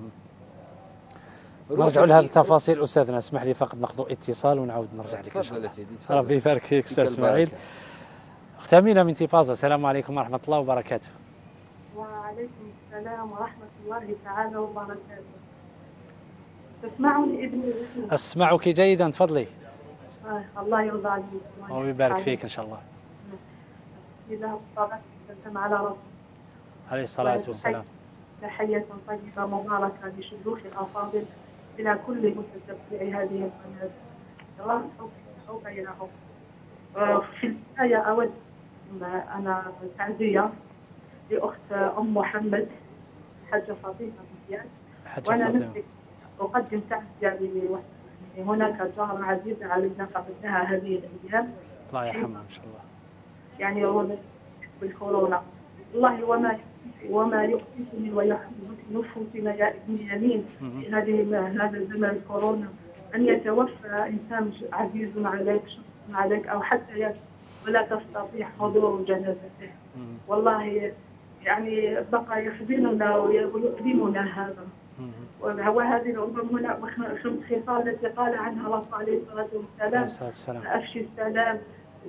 نرجع لهذه التفاصيل أستاذنا، اسمح لي فقط ناخذ اتصال ونعود نرجع لك إن شاء الله. ربي يبارك فيك أستاذ إسماعيل. أخت أمينة من تيفازا، السلام عليكم ورحمة الله وبركاته. وعليكم السلام ورحمة الله تعالى وبركاته. تسمعني ابني؟ أسمعك جيدا، تفضلي. الله يرضى عليك ويبارك فيك إن شاء الله. إذا طبعا سلم على رسول عليه الصلاة والسلام. تحية طيبة مباركة لشيوخ الأفاضل إلى كل متتبعي هذه القناة. الله يحفظهم. في البداية أود أنا تعزية لأخت أم محمد حجة فاطمة بزياد، وأنا نفسي أقدم تعزية هناك جارة عزيزة علينا فقدناها هذه الأيام، الله يرحمها إن شاء الله. يعني هو بالكورونا. الله وما يؤسفني ويحزن في نفوسنا يا ابن يمين في هذا الزمن الكورونا أن يتوفى إنسان عزيز عليك، شخص عليك، أو حتى ولا تستطيع حضور جنازته. والله يعني بقى يحزننا ويؤلمنا هذا. وهذه ربما هنا خصال التي قال عنها الرسول عليه الصلاة والسلام أفشي السلام،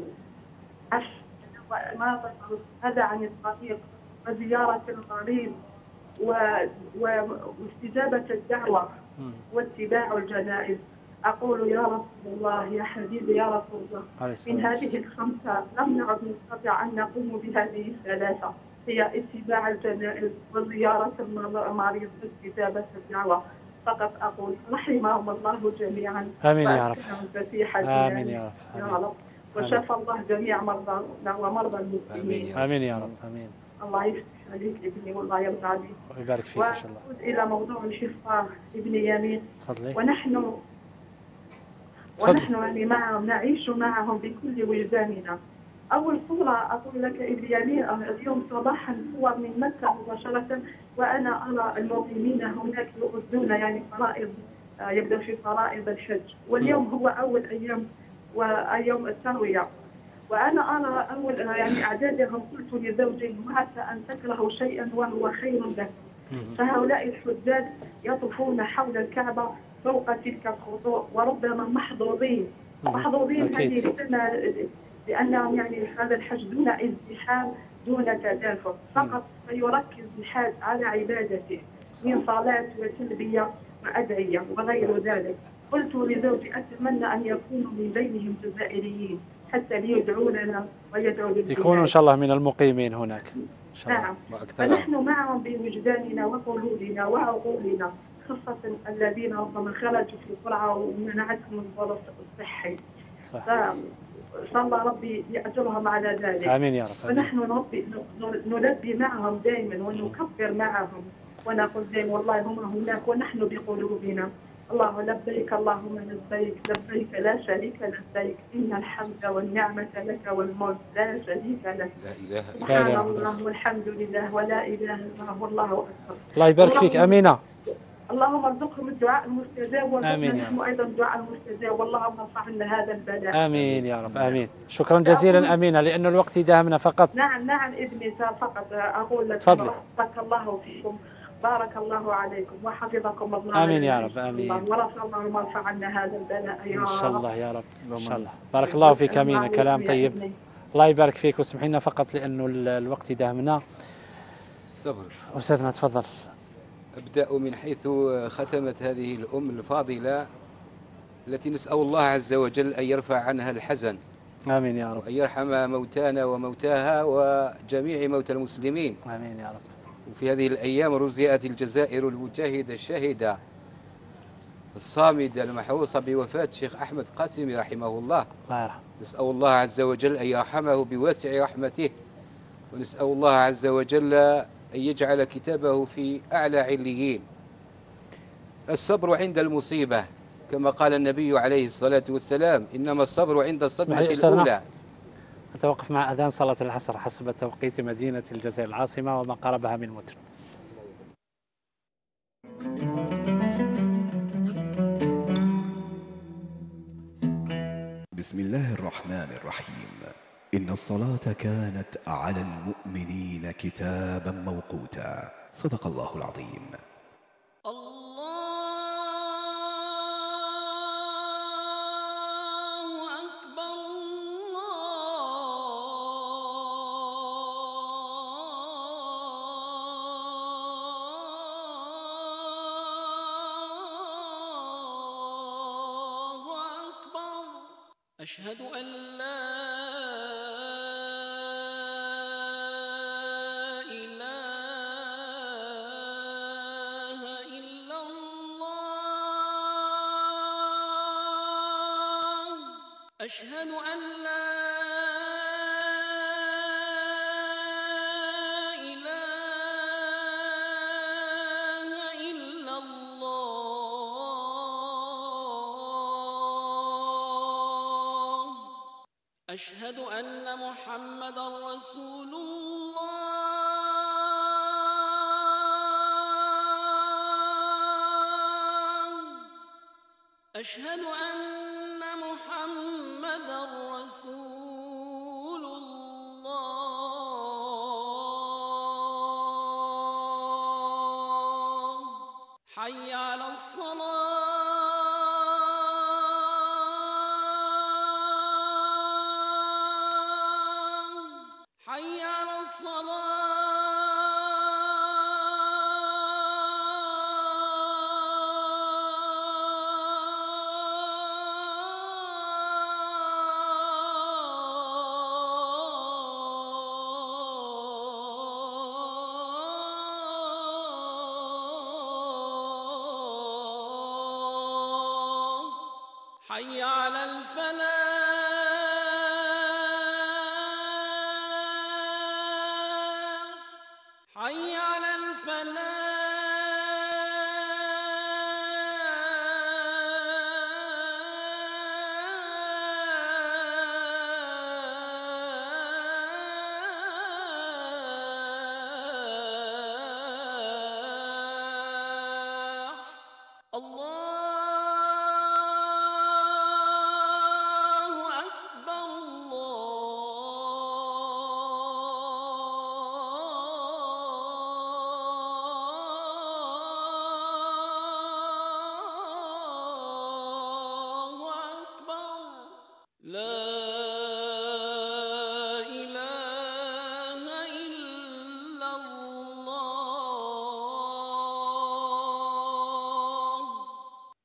وإماطة الأذى عن الطريق وزيارة المريض واستجابة الدعوة واتباع الجنائز. أقول يا رسول الله يا حبيبي يا رسول الله، من هذه الخمسة لم نعد نستطيع أن نقوم بهذه الثلاثة، هي اتباع الجنائز وزيارة المريض واستجابة الدعوة. فقط أقول رحمهم الله جميعا. آمين يا رب. آمين يا رب. وشفى الله جميع مرضانا ومرضى المسلمين. آمين يا رب. آمين. الله يفتح عليك ابني والله يرضى عليك ويبارك فيك إن شاء الله. وأعود إلى موضوع الحفاظ ابني يمين. تفضلي. ونحن يعني معهم نعيش معهم بكل وجداننا. أول صورة أقول لك ابني يمين، اليوم صباحا صور من مكة مباشرة، وأنا أرى المقيمين هناك يؤدون يعني فرائض، يبدأ في فرائض الحج، واليوم هو أول أيام ويوم التروية، وأنا أرى أول يعني أعدادهم. قلت لزوجي وعسى أن تكرهوا شيئا وهو خير لكم. فهؤلاء الحجاج يطوفون حول الكعبة فوق تلك الخطوط، وربما محظوظين هذه السنة لأنهم يعني هذا الحج دون ازدحام دون تدافع، فقط سيركز الحاج على عبادته من صلاة وتلبية وأدعية وغير ذلك. قلت لزوجي أتمنى أن يكونوا من بينهم جزائريين حتى ليدعوا لنا ويدعوا للبلاد. يكونوا إن شاء الله من المقيمين هناك إن نعم، فنحن معهم بوجداننا وقلوبنا وعقولنا، خاصة الذين ربما خرجوا في القرعة ومنعتهم الفرص الصحي. صح. فصلى الله ربي يأجرهم على ذلك. آمين يا رب. فنحن نلبي معهم دائما ونكبر معهم ونقول دائما والله هم هناك ونحن بقلوبنا. الله لبيك اللهم لبيك، لبيك لا شريك لبيك، إن الحمد والنعمة لك والملك لا شريك لك. سبحان الله والحمد لله ولا إله إلا الله والله أكبر. الله يبارك فيك أمينة. اللهم ارزقهم الدعاء المستجاب وارزقنا نحن أيضا الدعاء المستجاب، واللهم ارفع عنا هذا البلاء. آمين يا رب. آمين. شكرا جزيلا أمينة، لأنه الوقت يداهمنا فقط. نعم ابني فقط أقول لك تفضلي. بارك الله فيكم، بارك الله عليكم وحفظكم الله. آمين يا رب. آمين. ورفع الله وارفع عنا هذا البلاء يا رب. إن شاء الله يا رب. إن شاء الله. بارك الله فيك أمينة، كلام طيب. الله يبارك فيك، واسمحي لنا فقط لأنه الوقت يداهمنا. الصبر. أستاذنا تفضل. أبدأ من حيث ختمت هذه الأم الفاضلة التي نسأل الله عز وجل أن يرفع عنها الحزن. آمين يا رب. وأن يرحم موتانا وموتاها وجميع موتى المسلمين. آمين يا رب. وفي هذه الأيام رزقت الجزائر المجاهدة الشهيدة الصامدة المحروسة بوفاة الشيخ أحمد قاسمي رحمه الله. الله يرحمه. نسأل الله عز وجل أن يرحمه بواسع رحمته، ونسأل الله عز وجل أن يجعل كتابه في أعلى عليين. الصبر عند المصيبة كما قال النبي عليه الصلاة والسلام: إنما الصبر عند الصدمة الأولى. نتوقف مع أذان صلاة العصر حسب توقيت مدينة الجزائر العاصمة وما قربها من متر. بسم الله الرحمن الرحيم. إن الصلاة كانت على المؤمنين كتابا موقوتا. صدق الله العظيم. أشهد أن لا إله إلا الله. أشهد أن لا أشهد أن محمدًا رسول الله. أشهد أن محمدًا رسول الله. حي على الصلاة. حي على الفلاح. حي على الفلاح. الله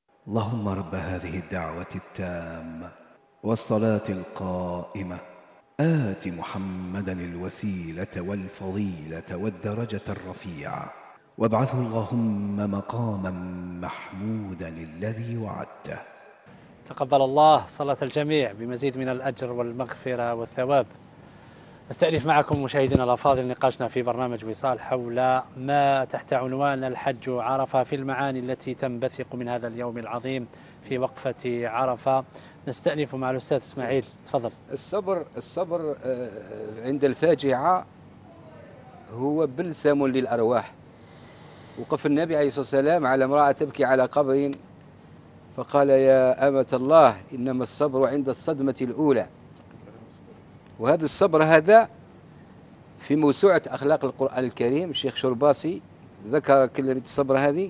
اللهم رب هذه الدعوة التامة والصلاة القائمة آت محمدا الوسيلة والفضيلة والدرجة الرفيعة وابعثه اللهم مقاما محمودا الذي وعدته. تقبل الله صلاة الجميع بمزيد من الأجر والمغفرة والثواب. نستأنف معكم مشاهدينا الأفاضل نقاشنا في برنامج وصال حول ما تحت عنوان الحج عرفة في المعاني التي تنبثق من هذا اليوم العظيم في وقفة عرفة. نستأنف مع الأستاذ إسماعيل، تفضل. الصبر عند الفاجعة هو بلسم للأرواح. وقف النبي عليه الصلاة والسلام على امرأة تبكي على قبر فقال يا أمة الله إنما الصبر عند الصدمة الأولى. وهذا الصبر هذا في موسوعة أخلاق القرآن الكريم الشيخ شرباسي ذكر كلمة الصبر هذه،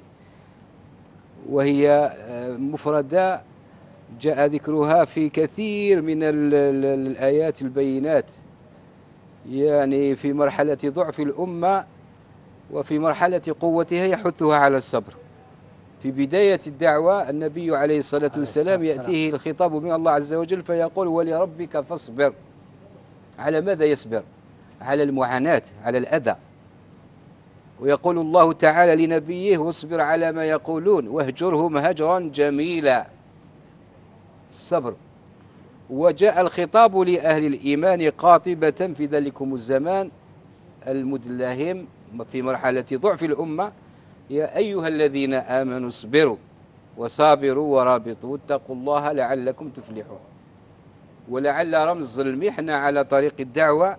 وهي مفردة جاء ذكرها في كثير من الآيات البينات، يعني في مرحلة ضعف الأمة وفي مرحلة قوتها يحثها على الصبر. في بداية الدعوة النبي عليه الصلاة والسلام يأتيه الخطاب من الله عز وجل فيقول ولربك فاصبر. على ماذا يصبر؟ على المعاناة، على الأذى. ويقول الله تعالى لنبيه واصبر على ما يقولون واهجرهم هجرا جميلا. الصبر. وجاء الخطاب لأهل الإيمان قاطبة في ذلكم الزمان المدلهم في مرحلة ضعف الأمة يا أيها الذين آمنوا اصبروا وصابروا ورابطوا واتقوا الله لعلكم تفلحون. ولعل رمز المحنة على طريق الدعوة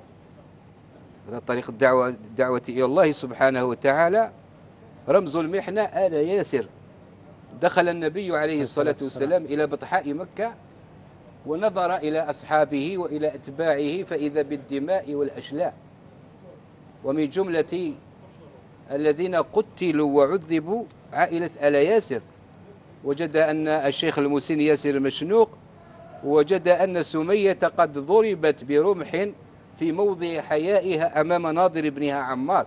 الدعوة إلى الله سبحانه وتعالى، رمز المحنة آل ياسر. دخل النبي عليه الصلاة والسلام إلى بطحاء مكة ونظر إلى أصحابه وإلى أتباعه فإذا بالدماء والأشلاء. ومن جملة الذين قتلوا وعذبوا عائلة آل ياسر. وجد أن الشيخ المسن ياسر مشنوق، وجد أن سمية قد ضربت برمح في موضع حيائها أمام ناظر ابنها عمار،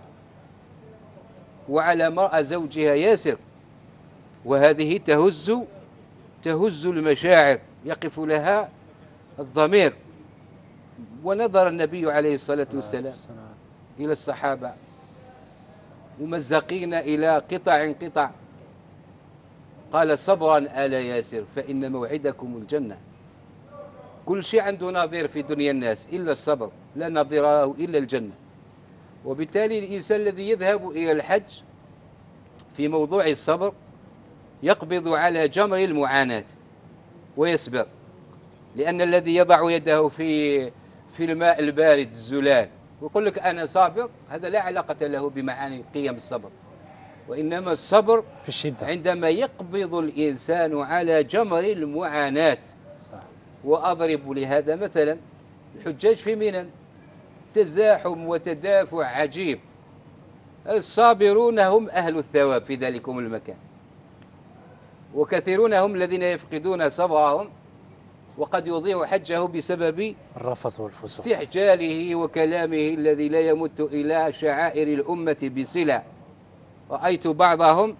وعلى مرأى زوجها ياسر، وهذه تهز المشاعر، يقف لها الضمير. ونظر النبي عليه الصلاة والسلام إلى الصحابة ممزقين إلى قطع قال صبرا آل ياسر فإن موعدكم الجنة. كل شيء عنده نظير في دنيا الناس إلا الصبر، لا نظير له إلا الجنة. وبالتالي الإنسان الذي يذهب إلى الحج في موضوع الصبر يقبض على جمر المعاناة ويصبر، لأن الذي يضع يده في الماء البارد الزلال ويقول لك أنا صابر، هذا لا علاقة له بمعاني قيم الصبر. وإنما الصبر في الشدة عندما يقبض الإنسان على جمر المعاناة. صح. وأضرب لهذا مثلا الحجاج في منى، تزاحم وتدافع عجيب. الصابرون هم أهل الثواب في ذلكم المكان، وكثيرون هم الذين يفقدون صبرهم وقد يضيع حجه بسبب الرفث والفسوق، استعجاله وكلامه الذي لا يمت إلى شعائر الأمة بصلة. رأيت بعضهم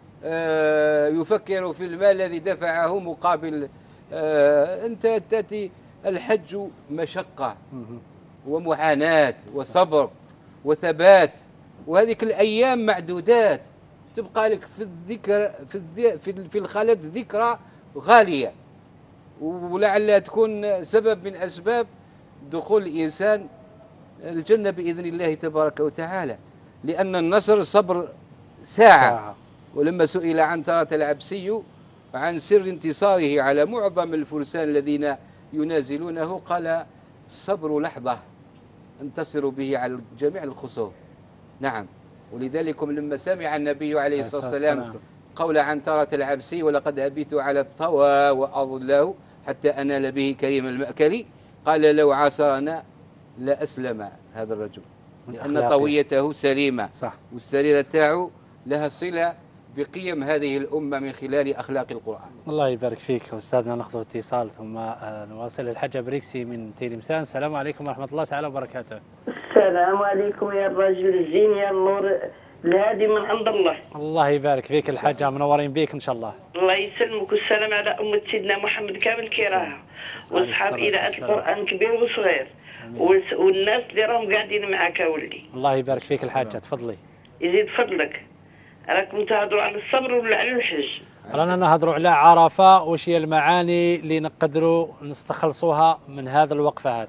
يفكر في المال الذي دفعه مقابل أنت تأتي الحج مشقة ومعاناة وصبر وثبات، وهذه الأيام معدودات تبقى لك في الذكر في الخلد ذكرى غالية، ولعلها تكون سبب من أسباب دخول الإنسان الجنة بإذن الله تبارك وتعالى. لأن النصر صبر ساعة. ولما سئل عنترة العبسي عن سر انتصاره على معظم الفرسان الذين ينازلونه قال الصبر لحظة انتصر به على جميع الخصوم. نعم. ولذلك لما سمع النبي عليه الصلاة والسلام قول عنترة العبسي ولقد أبيت على الطوى وأظله حتى أنال به كريم المأكل، قال لو عاصرنا لأسلم هذا الرجل، لأن طويته سليمة. صح. والسريرة تاعو لها صلة بقيم هذه الأمة من خلال أخلاق القرآن. الله يبارك فيك أستاذنا. نأخذ اتصال ثم نواصل. الحاج بريكسي من تيلمسان. السلام عليكم ورحمة الله تعالى وبركاته. السلام عليكم يا الرجل الزين يا النور الهادي من عند الله. الله يبارك فيك الحاجة، منورين بيك إن شاء الله. الله يسلمك والسلام على أمة سيدنا محمد كامل كراها واصحاب إذاعة القرآن كبير وصغير والناس اللي راهم قاعدين معك ولدي. الله يبارك فيك الحاجة، تفضلي. يزيد فضلك، راكم تهضروا على الصبر ولا على الحج؟ رانا نهضروا على عرفة، وش هي المعاني اللي نقدروا نستخلصوها من هذا الوقفة هذه؟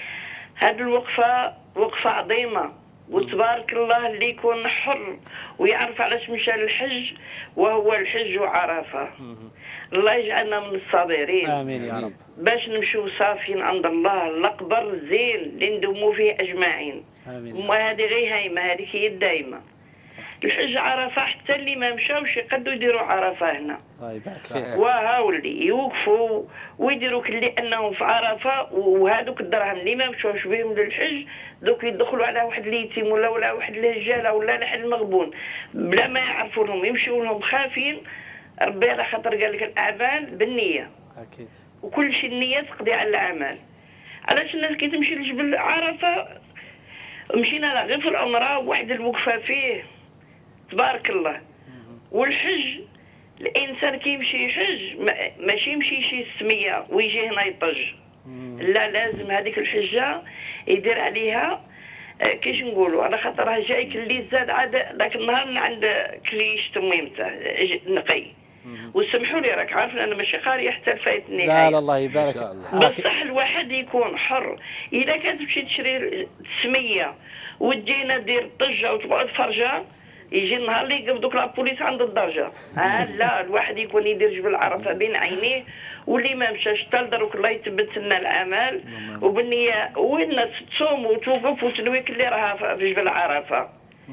هذه الوقفة وقفة عظيمة، وتبارك الله اللي يكون حر ويعرف علاش مشى للحج، وهو الحج وعرفة. الله يجعلنا من الصابرين. آمين يا رب. باش نمشوا صافين عند الله الأكبر زين اللي ندوموا فيه أجمعين. آمين. وما هذه غير هايمة، هذه هي الدايمة. الحج عرفة حتى اللي ما مشاوش يقدروا يديروا عرفة هنا. الله يبارك فيك. وهاولي يوقفوا ويديروا كلي انهم في عرفه، وهذوك الدراهم اللي ما مشاوش بهم للحج دوك يدخلوا على واحد اليتيم ولا واحد الهجاله ولا لحد المغبون بلا ما يعرفوا لهم، يمشيوا لهم خافين. ربي على خاطر قال لك الاعمال بالنيه. اكيد. وكل شيء النيه تقضي على الاعمال. علاش الناس كي تمشي لجبل عرفه، مشينا غير في العمره واحد الوقفه فيه تبارك الله. والحج الانسان كي يمشي يحج ماشي يمشي شي سميه ويجي هنا يطج، لا لازم هذيك الحجه يدير عليها كيش نقولوا على خاطرها جايك اللي زاد عاد ذاك النهار من عند كليش تميمته نقي. وسمحوا لي راك عارف انا ماشي قاريه حتى لفايتني. لا الله يبارك. بصح الواحد يكون حر. اذا كانت تمشي تشري سميه وتجينا دير طجه وتقعد فرجه، يجي النهار اللي يقبضوك لابوليس عند الدرجه. لا الواحد يكون يدير جبل عرفه بين عينيه، واللي ما مشاش حتى دروك الله يثبت لنا الاعمال وبالنيه، والناس تصوم وتوقف وتنوي اللي راها في جبل عرفه.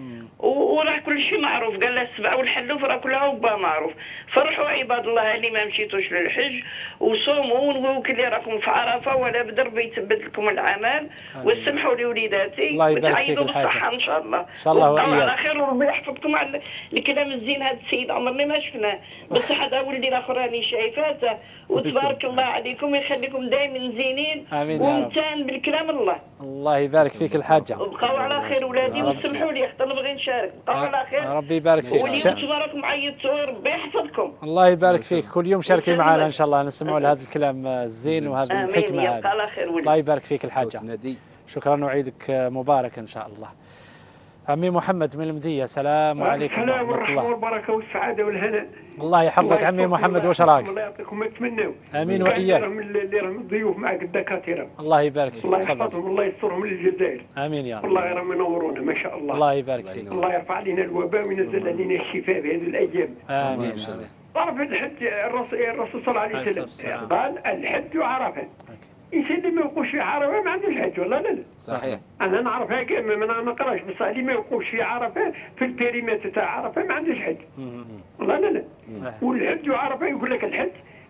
وراه كل شيء معروف، قال له السبع والحلوف راه كلها وبا معروف. فرحوا عباد الله اللي ما مشيتوش للحج وصوموا ونقولوا اللي راكم في عرفه، ولا بد ربي يثبت لكم الاعمال وسمحوا لي وليداتي وتعيدوا بالصحه ان شاء الله. ان شاء الله وإياك. على خير وربي يحفظكم على الكلام الزين. هذا السيد عمرني ما شفناه، بس هذا ولدي الاخر راني شايفاته، وتبارك الله عليكم ويخليكم دائما زينين ومتان بالكلام. الله يبارك فيك الحاجه. بقاو على خير ولادي وسمحوا لي حتى نبغي نشارك. بقاو على خير. ربي يبارك فيك. واليوم تبارك معيط ربي يحفظكم. الله يبارك فيك. كل يوم شاركي معنا ان شاء الله نسمعوا لهذا الكلام الزين وهذه الحكمه هذه. يبقى على خير ولدي. الله يبارك فيك الحاجه. شكرا وعيدك مبارك ان شاء الله. عمي محمد من المدية، سلام عليكم السلام والرحمة والبركة والسعادة والهنا. الله يحفظك عمي محمد، واش راك؟ الله يعطيكم ما تتمنوا. امين واياك. اللي راهم الضيوف معك الدكاترة. الله يبارك فيك. الله يحفظهم الله يسترهم للجزائر. امين يا رب. الله راهم ينورونا ما شاء الله. الله يبارك فيك. الله يرفع علينا الوباء وينزل علينا الشفاء في هذه الايام. امين. تعرف الحج الرسول صلى الله عليه وسلم قال الحج عرفة. الانسان اللي ما يوقفش في عرفه ما عندوش حج. والله لا صحيح. انا نعرف هيك ما نقراش، بس اللي ما يوقفش في عرفه في البيريمتر تاع عرفه ما عندوش حج. والله لا والحج عرفه يقول لك الحج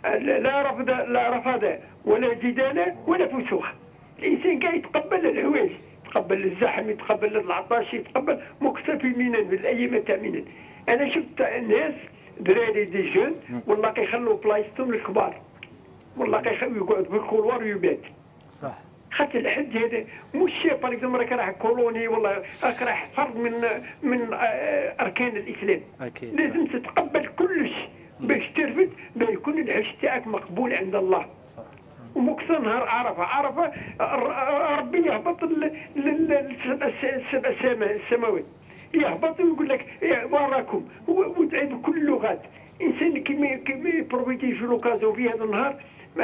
لا رفض ولا جدال ولا فسوق. الانسان قاعد يتقبل الحوايج، يتقبل الزحم، يتقبل العطش، يتقبل مكتفي منا بالايام تاع منا. انا شفت ناس دراري دي جون والله كيخلوا بلايصتهم الكبار، والله يقعد في الكولوار ويبات. صح. خاطر الحج هذا مش شيء باريكزومبل راك راح كولوني والله راك راح فرد من اركان الاسلام. اكيد. لازم تتقبل كلش باش ترفد باش يكون الحج تاعك مقبول عند الله. صح. ومكثر نهار عرفه ربي يهبط للسبع السماوات، يهبط ويقول لك وراكم وتعيد بكل اللغات. انسان كيما يبروفيتي في لوكازيون في هذا النهار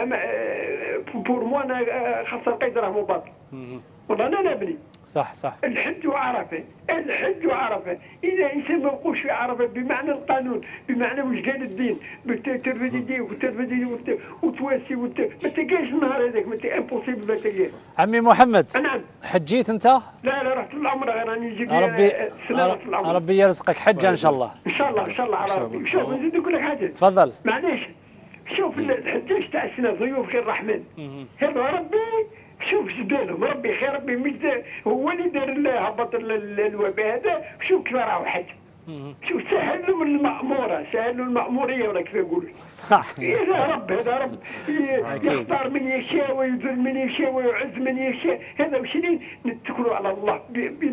بور مو انا خاصه لقيت راه باطل. والله انا بني. صح. الحج وعرفه، الحج وعرفه. اذا انسان ما وقفش في عرفه بمعنى القانون، بمعنى واش قال الدين، ترفد يديك وترفد وتواسي ما تلقاش النهار هذاك، ما امبوسيبل ما تلقاه. عمي محمد. نعم. حجيت انت؟ لا رحت للعمره راني نجي ربي يرزقك حجه ان شاء الله. ان شاء الله على ربي. شوف نزيد نقول لك حاجه. تفضل. معليش شوف الحجاج تاع السنه ضيوف غير الرحمن هذا ربي شوف جدالهم ربي خير ربي مش هو اللي دار هبط الوباء هذا. شوف كيف راهو حج. شوف سهل لهم المأمورة، سهل لهم المأمورية ولا كيف يقولوا. صح. هذا رب يختار من يشاء ويذل من يشاء ويعز من يشاء. هذا واش نتكلوا على الله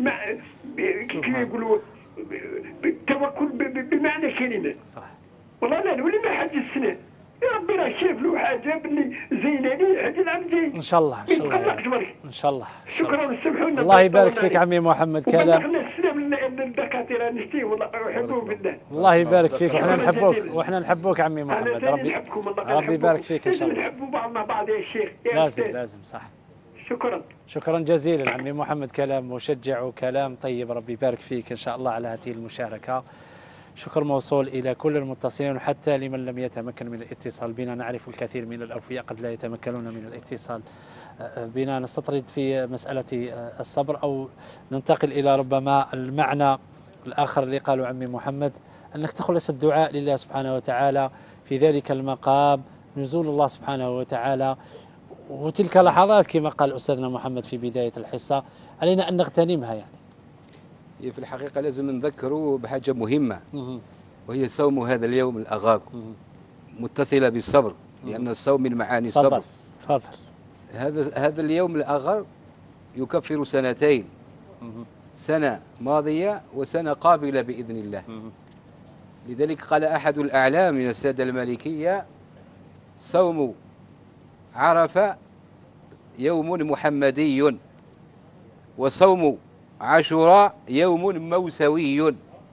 كيف يقولوا بالتوكل بمعنى كلمة. صح. والله لا واللي ما حج السنة يا ربي راه شاف له حاجه باللي زينه لي حاجه العبد. ان شاء الله ان شاء الله يا رب. ان شاء الله. شكرا سمحونا. الله يبارك فيك عمي محمد. كلام السلام للدكاتره نشتي والله يحبوه بالله. الله يبارك فيك وحنا نحبوك وحنا نحبوك عمي محمد. ربي يبارك فيك ان شاء الله. نحبوا بعضنا بعض يا شيخ. لازم صح. شكرا جزيلا عمي محمد. كلام مشجع وكلام طيب. ربي يبارك فيك ان شاء الله على هذه المشاركه. شكر موصول إلى كل المتصلين وحتى لمن لم يتمكن من الاتصال بنا. نعرف الكثير من الأوفياء قد لا يتمكنون من الاتصال بنا. نستطرد في مسألة الصبر أو ننتقل إلى ربما المعنى الآخر اللي قالوا عمي محمد، أنك تخلص الدعاء لله سبحانه وتعالى في ذلك المقام، نزول الله سبحانه وتعالى، وتلك لحظات كما قال أستاذنا محمد في بداية الحصة علينا أن نغتنمها. يعني هي في الحقيقة لازم نذكروا بحاجة مهمة وهي صوم هذا اليوم الأغاب متصلة بالصبر، لأن الصوم من معاني الصبر. تفضل. هذا اليوم الأغر يكفر سنتين، سنة ماضية وسنة قابلة بإذن الله. لذلك قال أحد الأعلام من السادة المالكية: صوم عرفة يوم محمدي، وصوم عاشوراء يوم موسوي،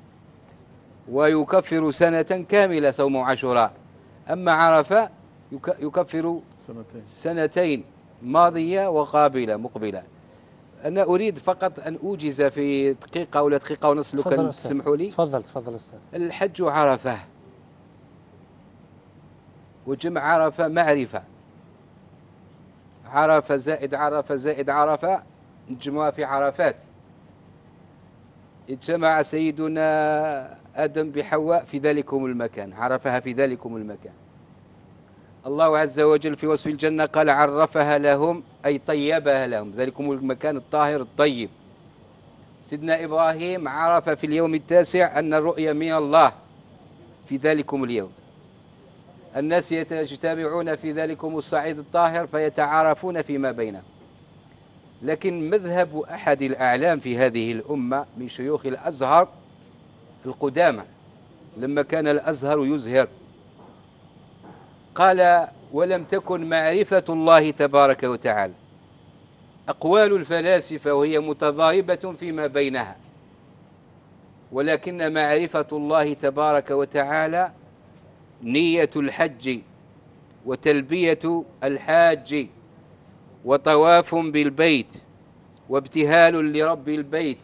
ويكفر سنة كاملة صوم عاشوراء. أما عرفة يكفر سنتين ماضية وقابلة مقبلة. أنا أريد فقط أن أوجز في دقيقة ولا دقيقة ونص لو كان تسمحوا لي. تفضل أستاذ. الحج عرفة، وجمع عرفة معرفة، عرفة زائد عرفة زائد عرفة نجمعها في عرفات. اجتمع سيدنا آدم بحواء في ذلكم المكان، عرفها في ذلكم المكان. الله عز وجل في وصف الجنة قال: عرفها لهم، أي طيبها لهم، ذلكم المكان الطاهر الطيب. سيدنا إبراهيم عرف في اليوم التاسع أن الرؤيا من الله في ذلكم اليوم. الناس يجتمعون في ذلكم الصعيد الطاهر فيتعارفون فيما بينهم. لكن مذهب أحد الأعلام في هذه الأمة من شيوخ الأزهر القدامى لما كان الأزهر يزهر، قال: ولم تكن معرفة الله تبارك وتعالى، أقوال الفلاسفة وهي متضاربة فيما بينها، ولكن معرفة الله تبارك وتعالى نية الحج وتلبية الحاج وطواف بالبيت وابتهال لرب البيت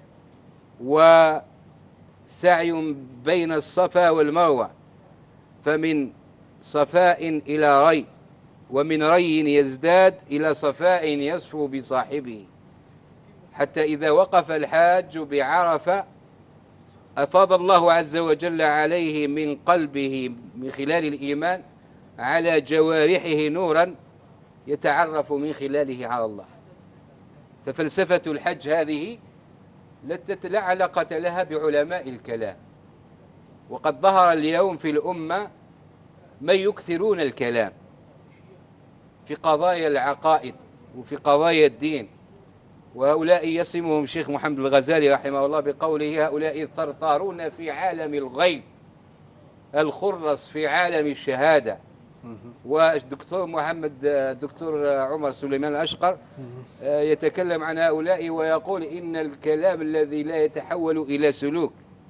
وسعي بين الصفا والمروة، فمن صفاء إلى ري، ومن ري يزداد إلى صفاء يصفو بصاحبه، حتى إذا وقف الحاج بعرفة أفاض الله عز وجل عليه من قلبه من خلال الإيمان على جوارحه نورا يتعرف من خلاله على الله. ففلسفة الحج هذه لا علاقة لها بعلماء الكلام، وقد ظهر اليوم في الأمة من يكثرون الكلام في قضايا العقائد وفي قضايا الدين، وهؤلاء يصمهم شيخ محمد الغزالي رحمه الله بقوله: هؤلاء الثرثارون في عالم الغيب الخرص في عالم الشهادة. والدكتور دكتور عمر سليمان الأشقر يتكلم عن هؤلاء ويقول: إن الكلام الذي لا يتحول إلى سلوك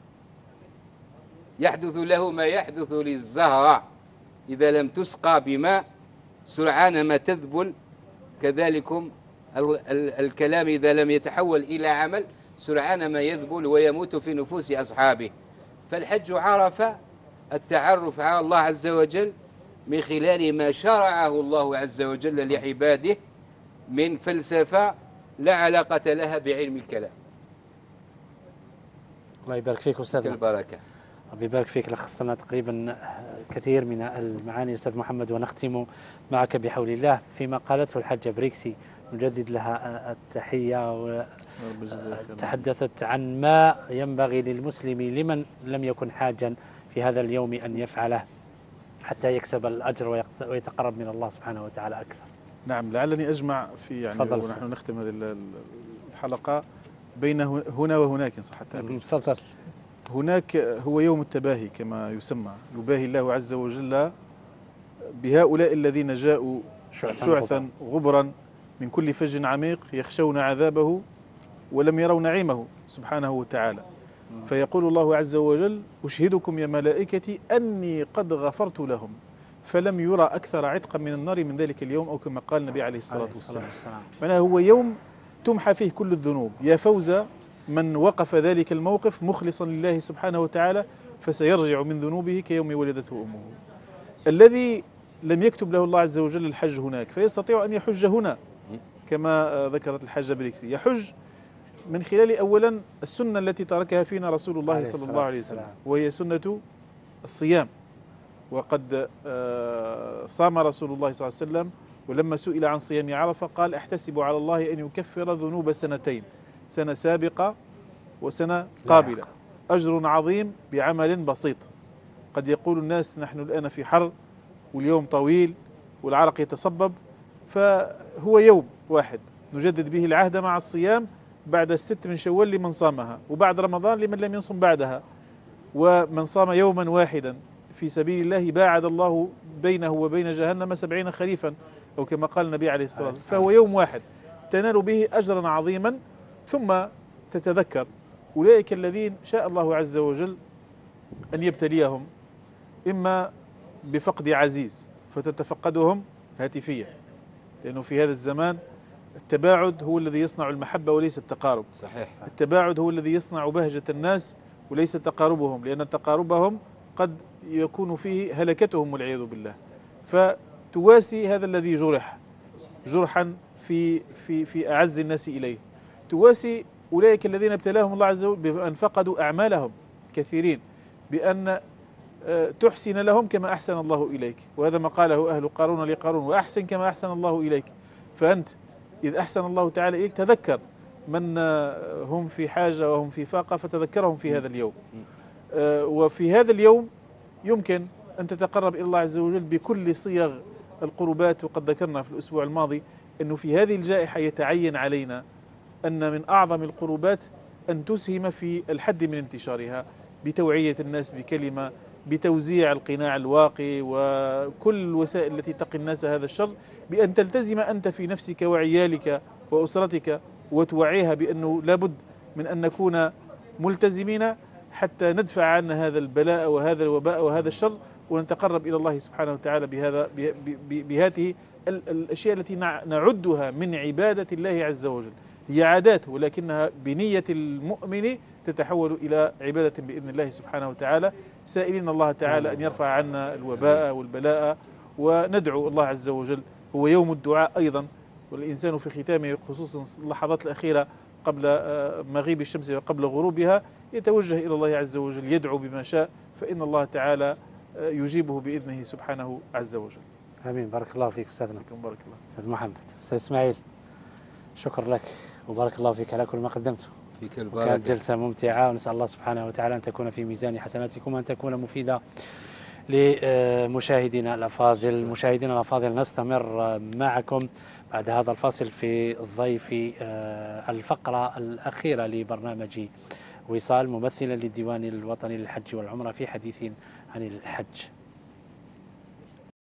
يحدث له ما يحدث للزهرة إذا لم تسقى بماء سرعان ما تذبل، كذلكم الكلام إذا لم يتحول إلى عمل سرعان ما يذبل ويموت في نفوس أصحابه. فالحج عرفة التعرف على الله عز وجل من خلال ما شرعه الله عز وجل لعباده من فلسفة لا علاقة لها بعلم الكلام. الله يبارك فيك أستاذ. البركة. ربي يبارك فيك. لخصتنا تقريبا كثير من المعاني أستاذ محمد، ونختم معك بحول الله فيما قالته الحاجة بريكسي، نجدد لها التحية. وتحدثت عن ما ينبغي للمسلم لمن لم يكن حاجا في هذا اليوم أن يفعله حتى يكسب الأجر ويتقرب من الله سبحانه وتعالى أكثر. نعم، لعلني أجمع في ونحن نختم هذه الحلقة بين هنا وهناك إن صح التعبير. تفضل. هناك هو يوم التباهي كما يسمى، يباهي الله عز وجل بهؤلاء الذين جاءوا شعثا غبرا من كل فج عميق يخشون عذابه ولم يروا نعيمه سبحانه وتعالى. فيقول الله عز وجل: أشهدكم يا ملائكتي أني قد غفرت لهم فلم يرى أكثر عتقا من النار من ذلك اليوم، أو كما قال النبي عليه الصلاة والسلام. معناه هو يوم تمحى فيه كل الذنوب. يا فوز من وقف ذلك الموقف مخلصا لله سبحانه وتعالى فسيرجع من ذنوبه كيوم ولدته أمه. الذي لم يكتب له الله عز وجل الحج هناك فيستطيع أن يحج هنا كما ذكرت الحاجة بريكسي. يحج من خلال أولا السنة التي تركها فينا رسول الله صلى الله عليه وسلم، وهي سنة الصيام. وقد صام رسول الله صلى الله عليه وسلم، ولما سئل عن صيام عرفة قال: أحتسب على الله أن يكفر ذنوب سنتين، سنة سابقة وسنة قابلة، أجر عظيم بعمل بسيط. قد يقول الناس: نحن الآن في حر واليوم طويل والعرق يتصبب، فهو يوم واحد نجدد به العهد مع الصيام بعد 6 من شوال لمن صامها، وبعد رمضان لمن لم يصم بعدها. ومن صام يوما واحدا في سبيل الله باعد الله بينه وبين جهنم 70 خريفا، أو كما قال النبي عليه الصلاة والسلام. فهو يوم واحد تنال به أجرا عظيما. ثم تتذكر أولئك الذين شاء الله عز وجل أن يبتليهم إما بفقد عزيز فتتفقدهم هاتفيا، لأنه في هذا الزمان التباعد هو الذي يصنع المحبة وليس التقارب. صحيح. التباعد هو الذي يصنع بهجة الناس وليس تقاربهم، لأن تقاربهم قد يكون فيه هلكتهم والعياذ بالله. فتواسي هذا الذي جرح جرحا في أعز الناس إليه، تواسي أولئك الذين ابتلاهم الله عز وجل بأن فقدوا أعمالهم كثيرين، بأن تحسن لهم كما أحسن الله إليك. وهذا ما قاله أهل قارون لقارون: وأحسن كما أحسن الله إليك. فأنت إذ أحسن الله تعالى إليك تذكر من هم في حاجة وهم في فاقة فتذكرهم في هذا اليوم. وفي هذا اليوم يمكن أن تتقرب إلى الله عز وجل بكل صيغ القربات. وقد ذكرنا في الأسبوع الماضي أنه في هذه الجائحة يتعين علينا أن من أعظم القربات أن تسهم في الحد من انتشارها، بتوعية الناس بكلمة، بتوزيع القناع الواقي وكل الوسائل التي تقي الناس هذا الشر، بأن تلتزم أنت في نفسك وعيالك وأسرتك وتوعيها بأنه لابد من أن نكون ملتزمين حتى ندفع عنا هذا البلاء وهذا الوباء وهذا الشر، ونتقرب إلى الله سبحانه وتعالى بهذه الأشياء التي نعدها من عبادة الله عز وجل. هي عادات، ولكنها بنية المؤمن تتحول إلى عبادة بإذن الله سبحانه وتعالى، سائلين الله تعالى أن يرفع عنا الوباء والبلاء، وندعو الله عز وجل. هو يوم الدعاء أيضا، والإنسان في ختامه خصوصا اللحظات الأخيرة قبل مغيب الشمس وقبل غروبها يتوجه إلى الله عز وجل يدعو بما شاء، فإن الله تعالى يجيبه بإذنه سبحانه عز وجل. آمين. بارك الله فيك أستاذنا. بارك الله. أستاذ محمد. أستاذ إسماعيل، شكر لك وبارك الله فيك على كل ما قدمته. فيك البركة. كانت جلسة ممتعة، ونسأل الله سبحانه وتعالى أن تكون في ميزان حسناتكم وأن تكون مفيدة لمشاهدينا الأفاضل. نستمر معكم بعد هذا الفاصل في ضيف الفقرة الأخيرة لبرنامج وصال، ممثلا للديوان الوطني للحج والعمرة في حديث عن الحج.